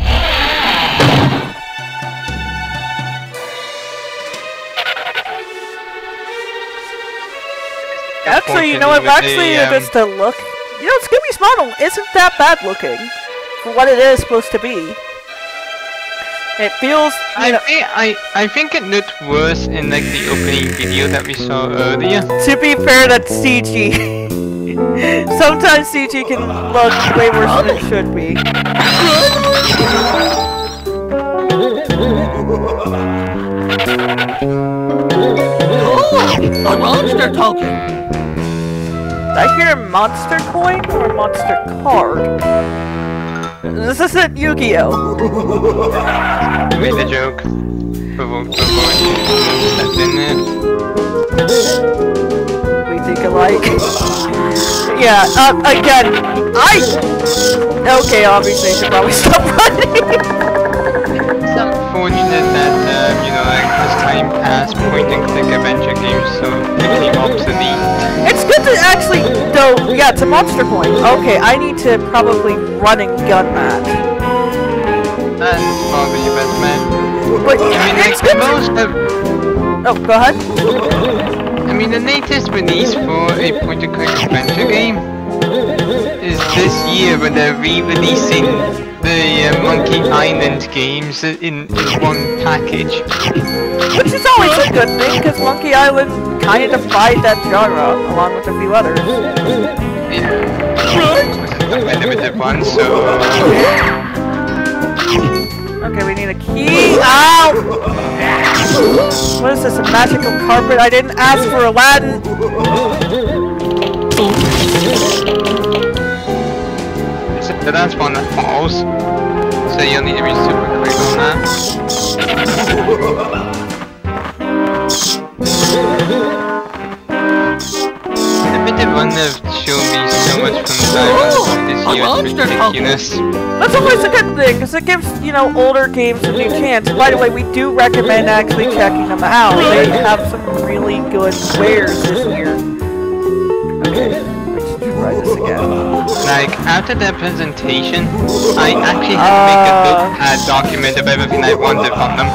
Actually, you know what, actually, the, um, just to look, you know, Scooby's model isn't that bad looking, for what it is supposed to be. It feels. I think I I think it looked worse in like the opening video that we saw earlier. To be fair, that's C G. Sometimes C G can look way worse than it should be. Oh, a monster token! Did I hear a monster coin or a monster card? This isn't Yu-Gi-Oh! Made the joke. Provoked the voice. Stepped in there. We think alike. Yeah, uh, again, I... Okay, obviously I should probably stop running. It's unfortunate that, um, you know, like, as time passed, point-and-click adventure games so became obsolete. It's good to actually, though, yeah, it's a monster coin. Okay, I need to probably run and gun that. That's probably your best man. But I mean, like, it's good most to... of... Oh, go ahead. I mean, the latest release for a point-and-click adventure game is this year when they're re-releasing the uh, Monkey Island games in, in one package. Which is always a good thing, because Monkey Island kind of defied that genre, along with a few others. Yeah. A limited one, so... Okay, we need a key. Ow! What is this, a magical carpet? I didn't ask for Aladdin! So that's one that falls. So you'll need to be super quick on that. The bit of one have shown me so much from Diamond this year is ridiculous. That's always a good thing, because it gives, you know, older games a new chance. By the way, we do recommend actually checking them out. They have some really good wares this year. Okay, let's try this again. Like, after that presentation, I actually had to make a Uh. notepad document of everything I wanted from them.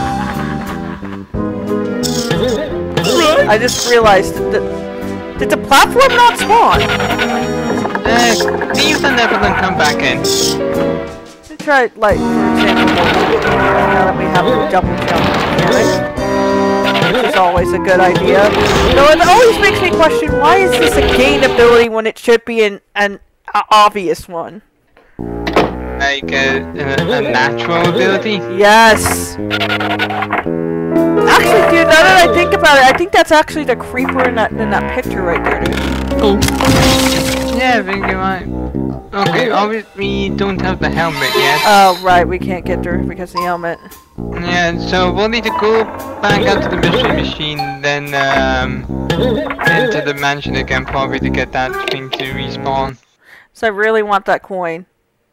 I just realized that... Did the platform not spawn? Uh, leave the never then come back in. Let's try, like, for example, now that we have a double jump mechanic. Which is always a good idea. Though it always makes me question, why is this a gain ability when it should be an, an uh, obvious one? Like a, a, a natural ability? Yes! Actually, dude, now that I think about it, I think that's actually the creeper in that in that picture right there, dude. Yeah, I think you're right. Okay, obviously we don't have the helmet yet. Oh, right, we can't get there because of the helmet. Yeah, so we'll need to go back out to the mystery machine, then um, into the mansion again probably to get that thing to respawn. So I really want that coin.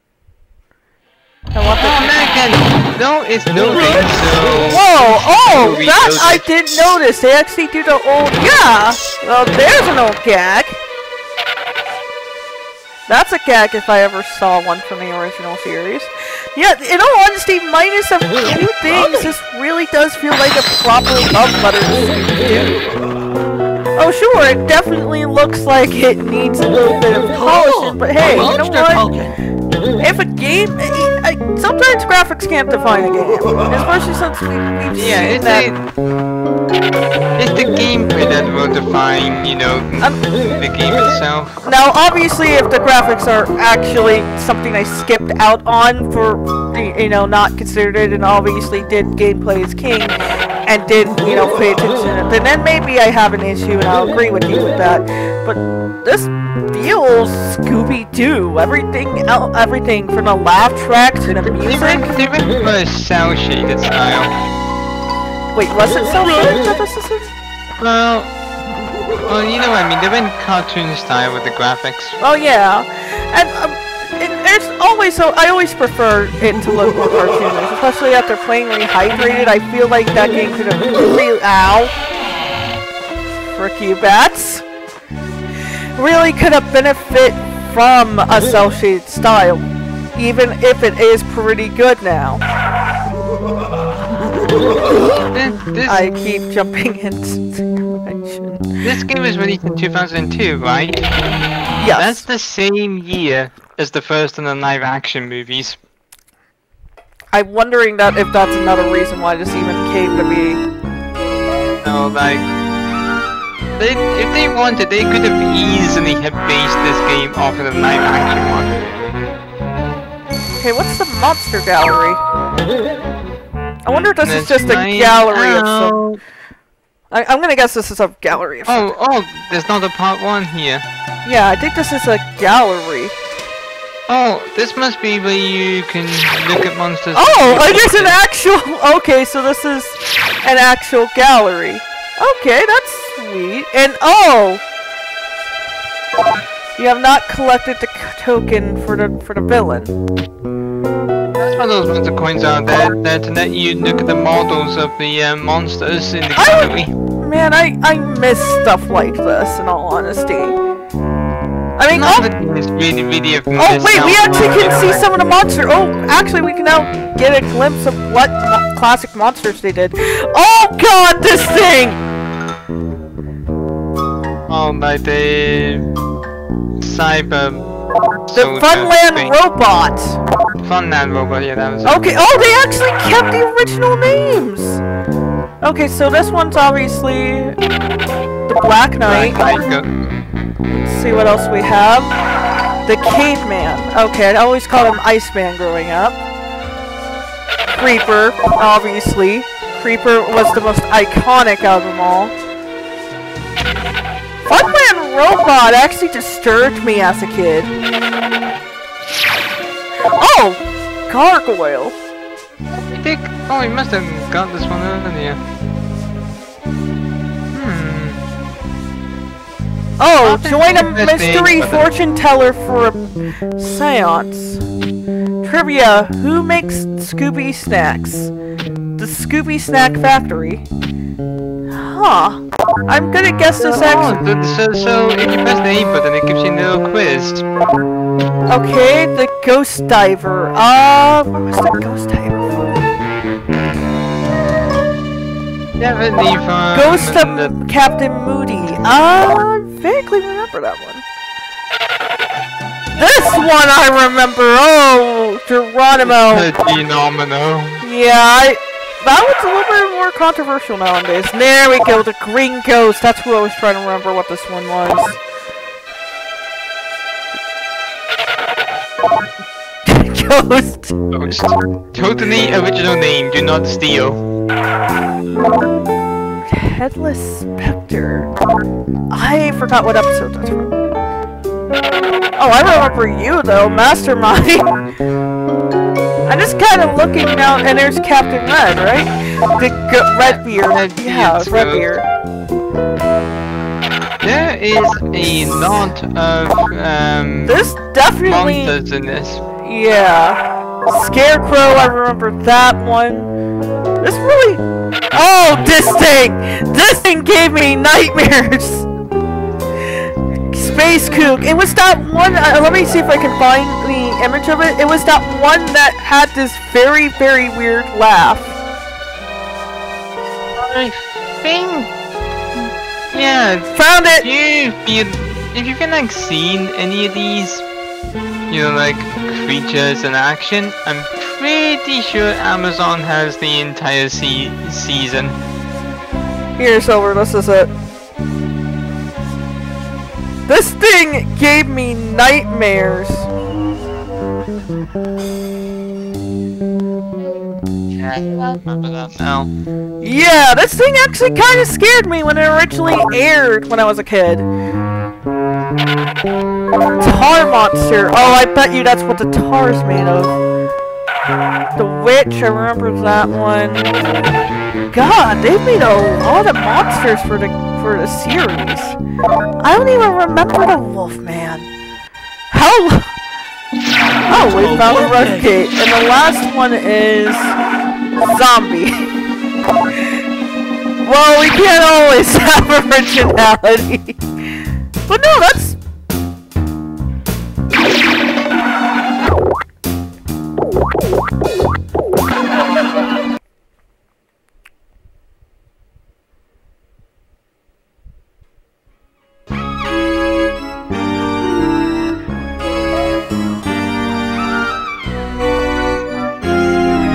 I want Oh, that. American! No, it's moving, so... Whoa! Oh, we that build I it. did notice. They actually do the old. Yeah. Well, there's an old gag. That's a gag if I ever saw one from the original series. Yeah, in all honesty, minus a few things, this really does feel like a proper love letter to Scooby-Doo. Oh sure, it definitely looks like it needs a little bit of polishing, but hey, you know what? If a game, I, I, sometimes graphics can't define a game, especially since we, we've Yeah, seen it's that. a, it's the gameplay that will define, you know, Um, the game itself. Now, obviously, if the graphics are actually something I skipped out on for, you know, not considered it, and obviously did gameplay as king, and did, you know, pay attention to it, then, then maybe I have an issue, and I'll agree with you with that. But this feels Scooby-Doo. Everything, el everything from the laugh track to the They music. went, they went for a cel-shaded style. Wait, was it so good? Well, well, you know what I mean. They went cartoon style with the graphics. Oh yeah, and um, it, it's always so. I always prefer it to look more cartoonish, especially after playing Rehydrated. I feel like that game could have really, ow, frick you bats, really could have benefit from a cel-shaded style, even if it is pretty good now. This, this, I keep jumping into dimension. this game was released in two thousand two, right? Yes. That's the same year as the first in the live-action movies. I'm wondering that if that's another reason why this even came to be. So, like, they, if they wanted, they could have easily have based this game off of the live action one. Okay, what's the monster gallery? I wonder if this is just a Night gallery of Owl. some... I, I'm gonna guess this is a gallery of some... Oh, oh, there's not a part one here. Yeah, I think this is a gallery. Oh, this must be where you can look at monsters. Oh, it is an actual... Okay, so this is an actual gallery. Okay, that's sweet. And oh! You have not collected the token for the for the villain. That's one of those ones that coins out there, there to let you look at the models of the uh, monsters in the gallery. Man, I, I miss stuff like this, in all honesty. I mean, Not oh, that it's really, really a oh wait, we actually can see some of the monsters. Oh, actually, we can now get a glimpse of what mo classic monsters they did. Oh god, this thing! Oh, like the cyber. The Funland thing. robot! Funland robot, yeah, that was it. Okay, oh, they actually kept the original names! Okay, so this one's obviously the Black Knight. Right, right, go. Let's see what else we have. The Caveman. Okay, I always called him Iceman growing up. Creeper, obviously. Creeper was the most iconic out of them all. Funland Robot actually disturbed me as a kid. Oh! Gargoyle. I think. Oh, he must have got this one earlier. Hmm. Oh, Nothing join a interesting, mystery but- fortune teller for a seance. Trivia, who makes Scooby snacks? The Scooby Snack Factory. Huh. I'm gonna guess this Oh, actually. th- so, so if you press the A button, it gives you a little quiz. Okay, the Ghost Diver. Uh, what was the Ghost Diver for? Definitely from Ghost of the Captain Moody. Uh, I vaguely remember that one. This one I remember. Oh, Geronimo. Phenomenal. Yeah, I, that one's a little bit more controversial nowadays. There we go, the Green Ghost. That's who I was trying to remember what this one was. Ghost. Ghost. Totally original name, do not steal. Headless Spectre. I forgot what episode that's from. Oh, I remember you though, Mastermind. I'm just kind of looking now, and there's Captain Red, right? The g Redbeard. Redbeard, Yeah, it's so- Redbeard. There is a lot of um This definitely. monsters in this. Yeah. Scarecrow, I remember that one. This really... Oh, this thing! This thing gave me nightmares! Space Kook. It was that one... Uh, let me see if I can find the image of it. It was that one that had this very, very weird laugh. I think... Yeah, Found it! if you, if you've been like seen any of these, you know, like creatures in action, I'm pretty sure Amazon has the entire se season. Here, Silver, this is it. This thing gave me nightmares. I remember that now. Yeah, this thing actually kind of scared me when it originally aired when I was a kid. Tar Monster. Oh, I bet you that's what the tar's made of. The Witch, I remember that one. God, they've made a lot of monsters for the for the series. I don't even remember the Wolfman. How? Oh, we found a red gate, and the last one is zombie. Well, we can't always have originality. But no, that's...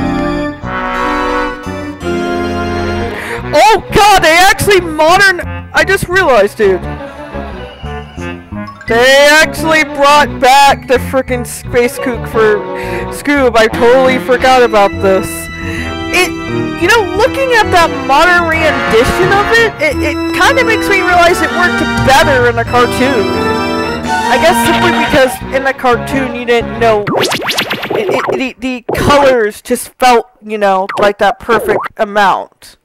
Oh god, they actually modern I just realized, dude. They actually brought back the frickin' space kook for Scoob. I totally forgot about this. It, you know, looking at that modern rendition of it, it, it kind of makes me realize it worked better in the cartoon. I guess simply because in the cartoon you didn't know, it, it, the, the colors just felt, you know, like that perfect amount.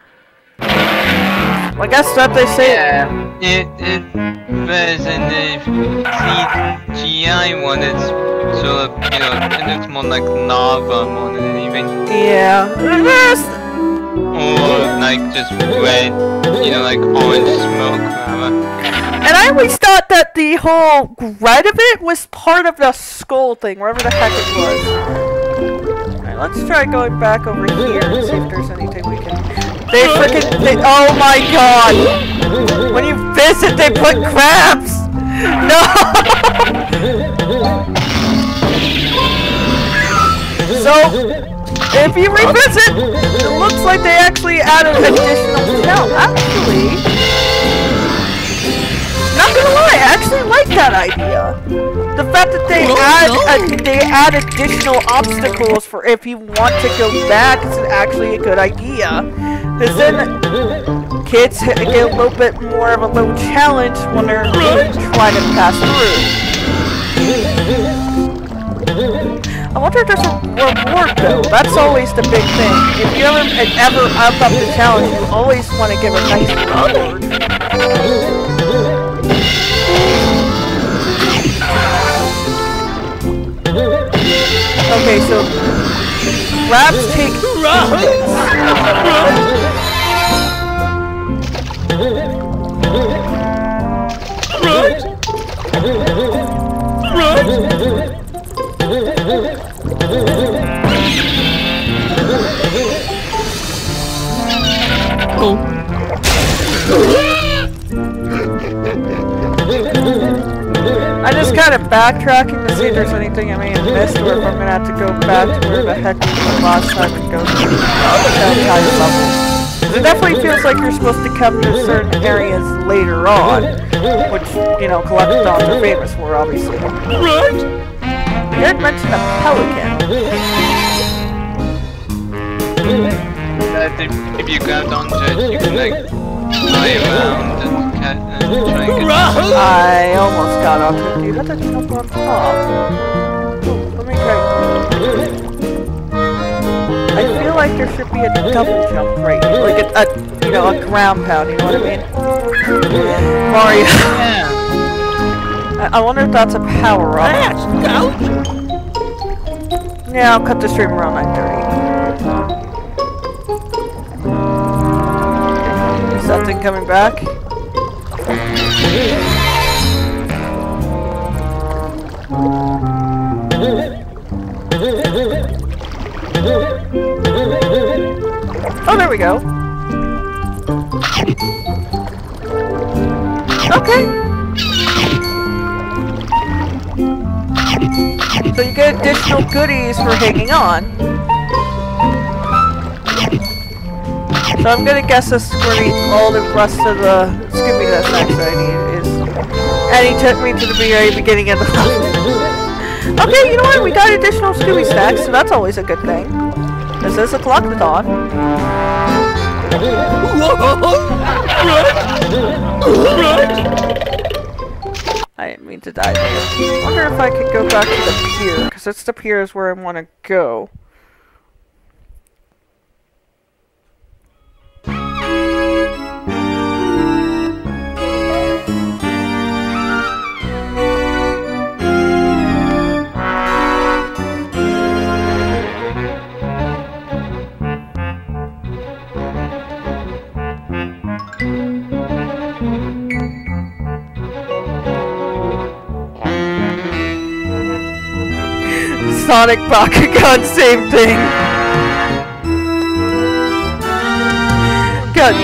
I guess that they say. Yeah, it it was in the C G I one. It's sort of, you know, it looks more like lava more than anything. Yeah. Or like just red, you know, like orange smoke, rather. And I always thought that the whole red of it was part of the skull thing, wherever the heck it was. Alright, let's try going back over here and see if there's anything we can. They freaking. They, oh my god! When you visit, they put crabs! No! So, if you revisit, it looks like they actually added additional. Now, actually. Not gonna lie, I actually like that idea. The fact that they add uh, they add additional obstacles for if you want to go back is actually a good idea. Because then kids get a little bit more of a little challenge when they're trying to pass through. I wonder if there's a reward though. That's always the big thing. If you ever ever up up the challenge, you always want to give a nice reward. Okay, so crabs take Oh. I'm just kind of backtracking to see if there's anything I may have missed, or if I'm gonna have to go back to where the heck we went last time and go to that high level. It definitely feels like you're supposed to come to certain areas later on, which, you know, collectathons are famous for, obviously. Right? You did mention a pelican. That if, if you grabbed onto it, you can like fly around and, cat, and try and get. I almost got onto it. You had to jump on top. Ooh, let me try. I feel like there should be a double jump right here, like a, a you know, a ground pound. You know what I mean? Mario. Yeah. I, I wonder if that's a power up. Yeah, I'll cut the stream around nine thirty. Something coming back. Oh, there we go. Okay. So you get additional goodies for hanging on. So I'm gonna guess this is where the, all the rest of the Scooby Doo snacks that I need is. And he took me to the very beginning of the level. Okay, you know what? We got additional Scooby snacks, so that's always a good thing. This is a collectathon. I didn't mean to die there. I wonder if I could go back to the pier, because it's the pier is where I want to go. Sonic Bakugan, same thing. Good.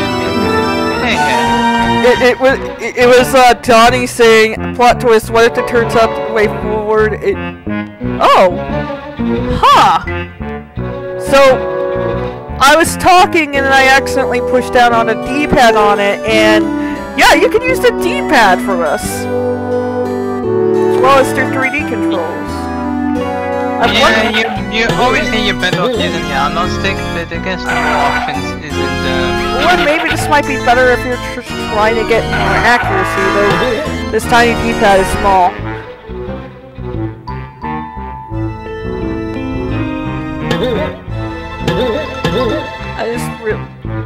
It, it was it, it was uh, Donnie saying, plot twist, what if it turns out the way forward it... Oh! Huh! So, I was talking and then I accidentally pushed down on a D-pad on it, and Yeah, you can use the D-pad for this. As well as their three D controls. I'm Yeah, wondering- you, you always think you're better off using the analog stick, but I guess the options isn't, uh... Or maybe this might be better if you're tr trying to get more accuracy, though this tiny D-pad is small. I just really...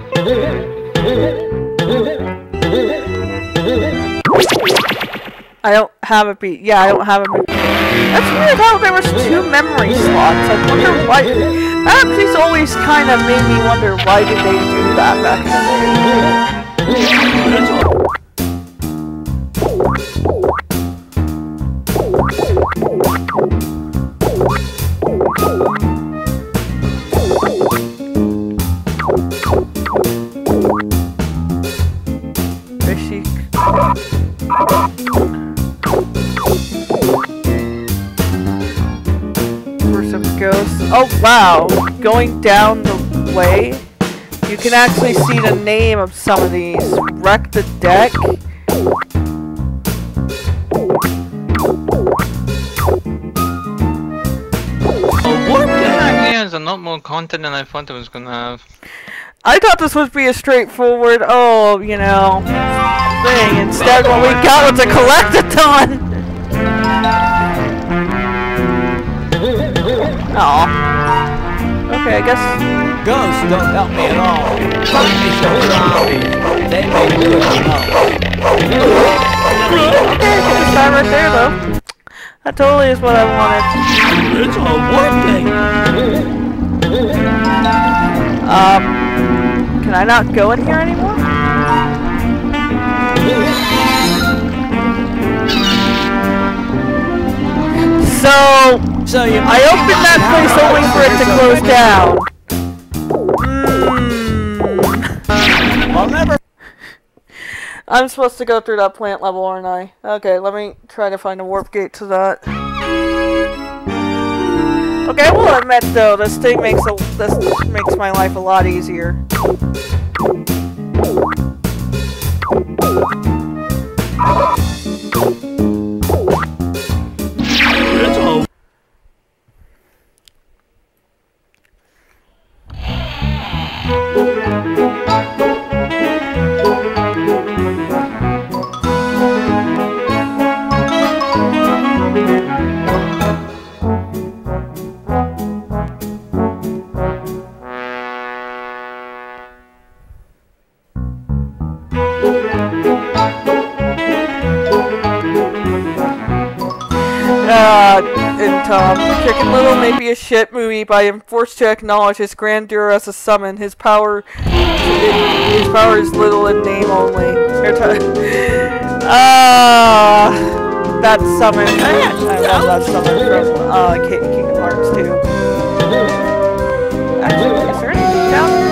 I don't have a beat. Yeah, I don't have a beat. That's weird how there was two memory slots. I wonder why. That just always kind of made me wonder why did they do that back in the Fishy. Some ghosts. Oh wow! Going down the way, you can actually see the name of some of these. Wreck the Deck. Yeah, there's a lot more content than I thought it was gonna have. I thought this would be a straightforward, oh, you know, thing. Instead, what we got was a collectathon. Aw. Okay, I guess. Ghosts don't help me at all. Find me some zombies. They may do it alone. Okay, get this guy right there, though. That totally is what I wanted. It's all working. Um, can I not go in here anymore? So, So you I opened that place only for it to close down. Mm. I'll never. I'm supposed to go through that plant level, aren't I? Okay, let me try to find a warp gate to that. Okay, I will admit though, this thing makes a this makes my life a lot easier. It's all. Uh, and Tom, Chicken Little may be a shit movie, but I am forced to acknowledge his grandeur as a summon. His power, his power is little in name only. Ah, uh, that summon. I love that summon from uh, Kingdom Hearts two. Actually, is there anything down there?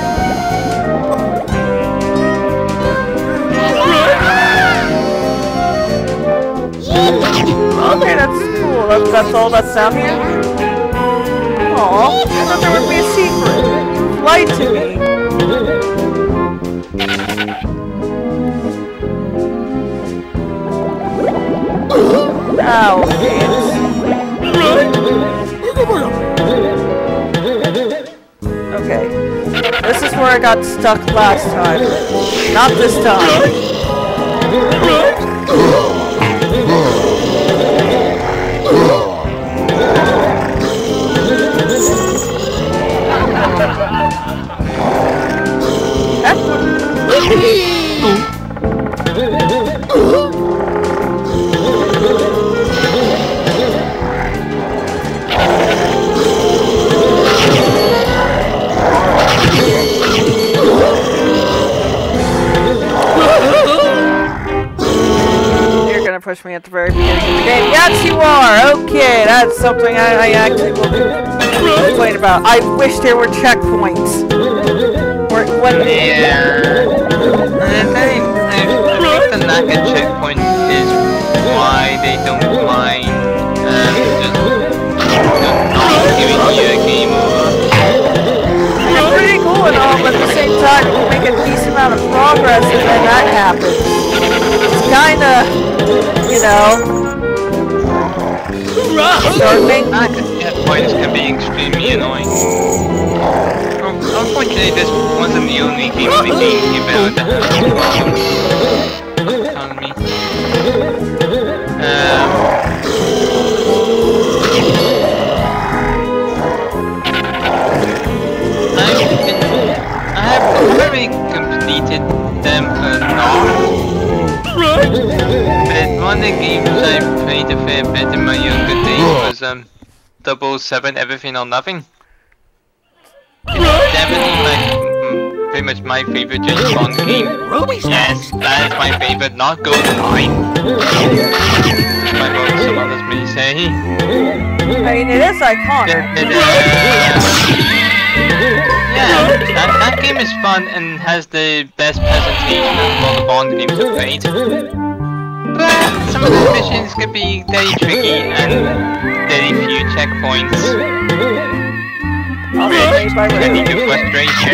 Okay, that's cool. That's, that's all that's down here? Aw, I thought there would be a secret. You lied to me. Ow, okay. This is where I got stuck last time. Not this time. You're gonna push me at the very beginning of the game. Yes, you are! Okay, that's something I, I actually will complain about. I wish there were checkpoints. Or when Yeah. I think, I think the lack of checkpoint is why they don't mind um, just, just not giving you a game over. it's pretty cool and all, but at the same time, you make a decent amount of progress. progress and then that happens. It's kinda, you know... Starving. I can see that points can be extremely annoying. Unfortunately, this wasn't the only game we being about that had problems on me. Um, I've been, I have already completed them enough. But one of the games I played a fair bit in my younger days was um, Double Seven Everything or Nothing. It's definitely my, mm, pretty much my favorite James Bond game. Yes, that is my favorite, not GoldenEye. My vote, some others may say. I mean, it is iconic. Yeah, that, that game is fun and has the best presentation of all the Bond games I've played. But some of the missions can be very tricky and very few checkpoints. Which can lead to frustration.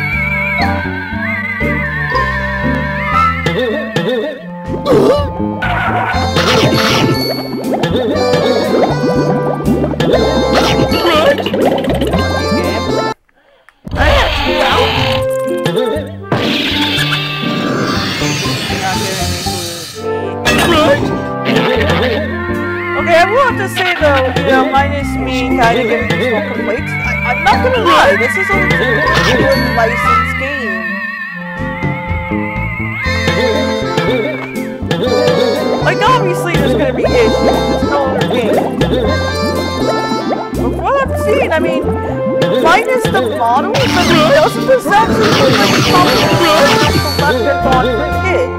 Okay, I will have to say though, you know, minus me kind of giving me small complaints, I, I'm not gonna lie, this is a good licensed game. Like, obviously there's gonna be issues, it's no other game. But from what I've seen, I mean, minus the models, I mean, doesn't this actually look like a collected Bond for kids?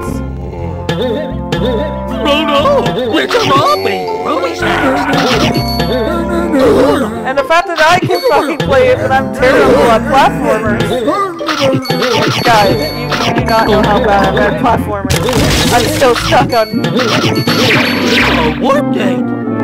Frodo, where's your mommy? And the fact that I can fucking play it, but I'm terrible at platformers. Guys, you, you do not know how bad I'm at platformers. I'm still stuck on... A warp gate.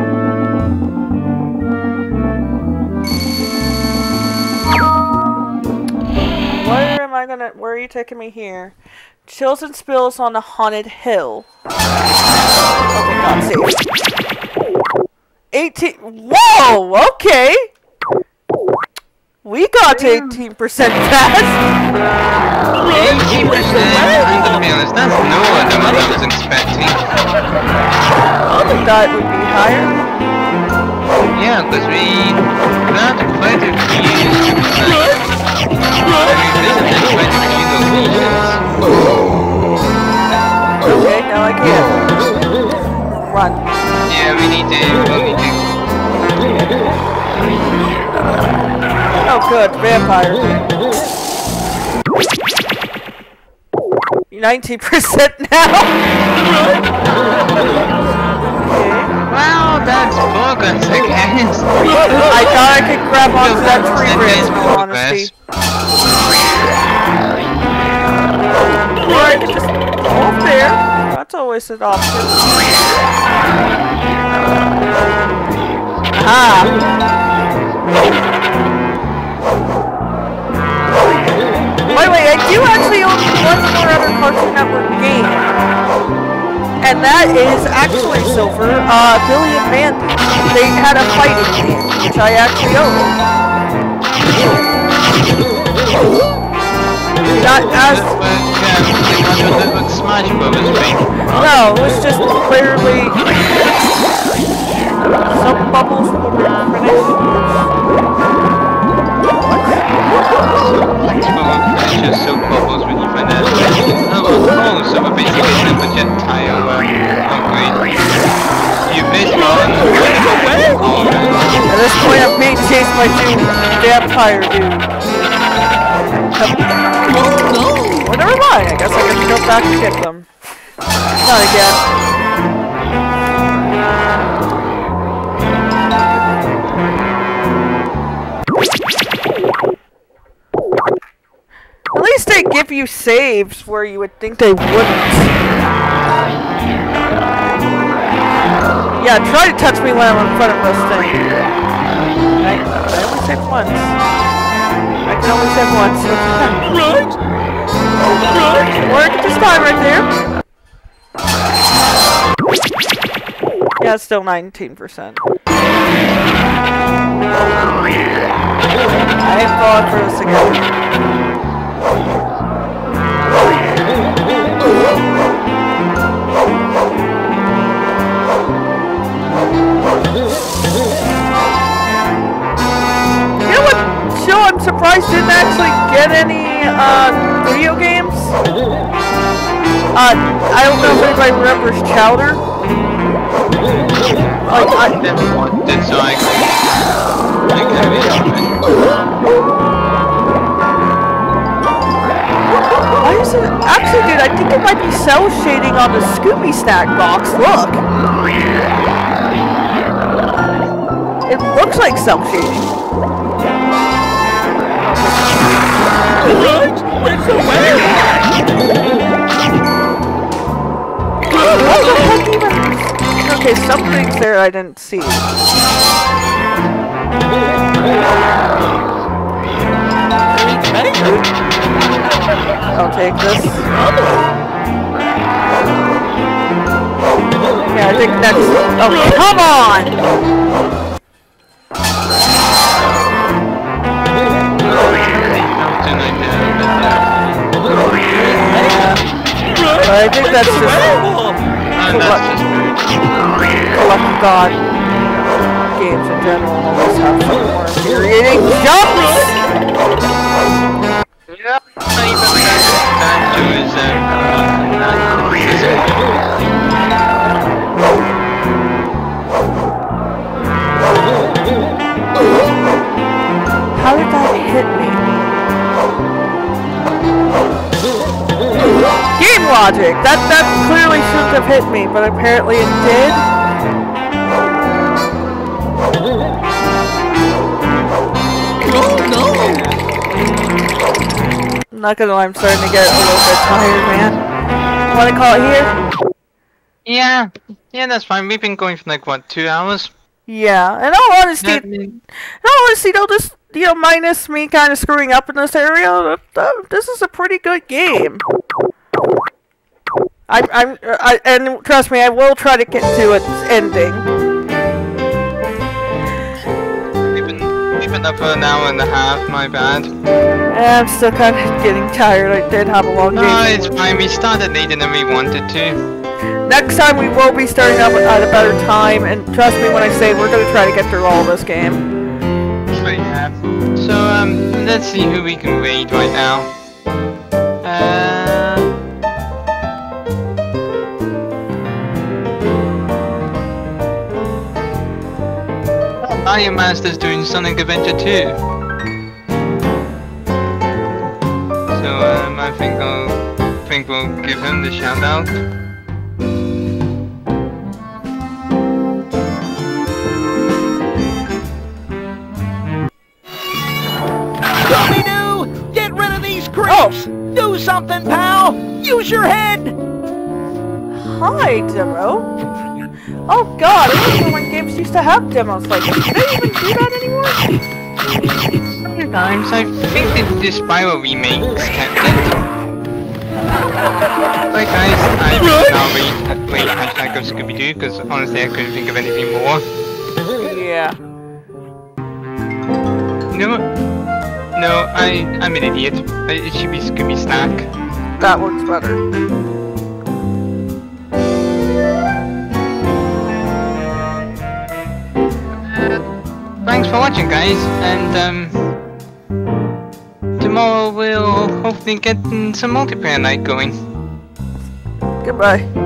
Where am I gonna... Where are you taking me here? Chills and spills on a haunted hill. Okay, God save. eighteen... Whoa! Okay! We got to eighteen percent fast! eighteen percent? I'm gonna be honest, that's lower than what I was expecting. I thought it would be higher. Yeah, because we got quite a few... We visited quite a few locations. Okay, now I can. Run. Yeah, we need to... We need to... Oh good, vampire. nineteen percent now? Okay. Wow, that's progress, I guess. I thought I could grab onto that tree branch, in all honesty. Or I could just go up there. That's always an option. Ah! By the way, I do actually own one more other Cartoon Network game. And that is actually Silver, uh, Billy and Mandy. They had a fighting game, which I actually own. Not as... Smash Brothers thing. No, it was just clearly... Some bubbles will be finished. It's just soap bubbles when you find out. Oh, oh, so we're basically a projectile. Oh, great. You missed one. At this point, I'm being chased by two vampire dudes. Well, never mind. I guess I get to go back and get them. Not again. At least they give you saves where you would think they wouldn't. Yeah, try to touch me when I'm in front of this thing. I, I only saved once. I can only save once. Right? Work this time right there. Yeah, it's still nineteen percent. I ain't falling for this again. You know what show I'm surprised didn't actually get any uh, video games? Uh, I don't know if anybody remembers Chowder. Like, I never watched it, so I can't Why is it? Actually, dude, I think it might be cell shading on the Scooby snack box. Look. It looks like cell shading. What? Where's the way? What the heck even? Okay, something's there I didn't see. I'll take this. Yeah, I think that's... Oh, come on! But I think that's just... Collect God games in general always have some more infuriating jumps! Yeah, even that to is um How did that hit me? Game logic! That that clearly shouldn't have hit me, but apparently it did. I'm not gonna lie, I'm starting to get a little bit tired, man. Wanna call it here? Yeah, yeah, that's fine. We've been going for like what, two hours? Yeah, in all honesty, Yeah, I in mean- all honesty, though, this, you know, minus me kind of screwing up in this area, uh, uh, this is a pretty good game. I, I'm, I, and trust me, I will try to get to its ending. We've been, we've been up for an hour and a half, my bad. I'm still kind of getting tired. I did have a long game. No, it's fine. We started later than we wanted to. Next time we will be starting up at a better time, and trust me when I say we're going to try to get through all of this game. So yeah. So um, let's see who we can raid right now. Uh. Mario Master's doing Sonic Adventure two. So um, I think I'll think we'll give him the shout out. Scooby-Doo! Get rid of these creeps! Do something, pal! Use your head! Hi, Demo. Oh god, I remember when games used to have demos like this. Do they even do that anymore? Sometimes I think that the Spiral remakes kept it. Right guys, I will now read play hashtag of Scooby-Doo because honestly I couldn't think of anything more. Yeah. No, no, I, I'm an idiot. It should be Scooby Snack. That works better. Thanks for watching guys, and um, tomorrow we'll hopefully get some multiplayer night going. Goodbye.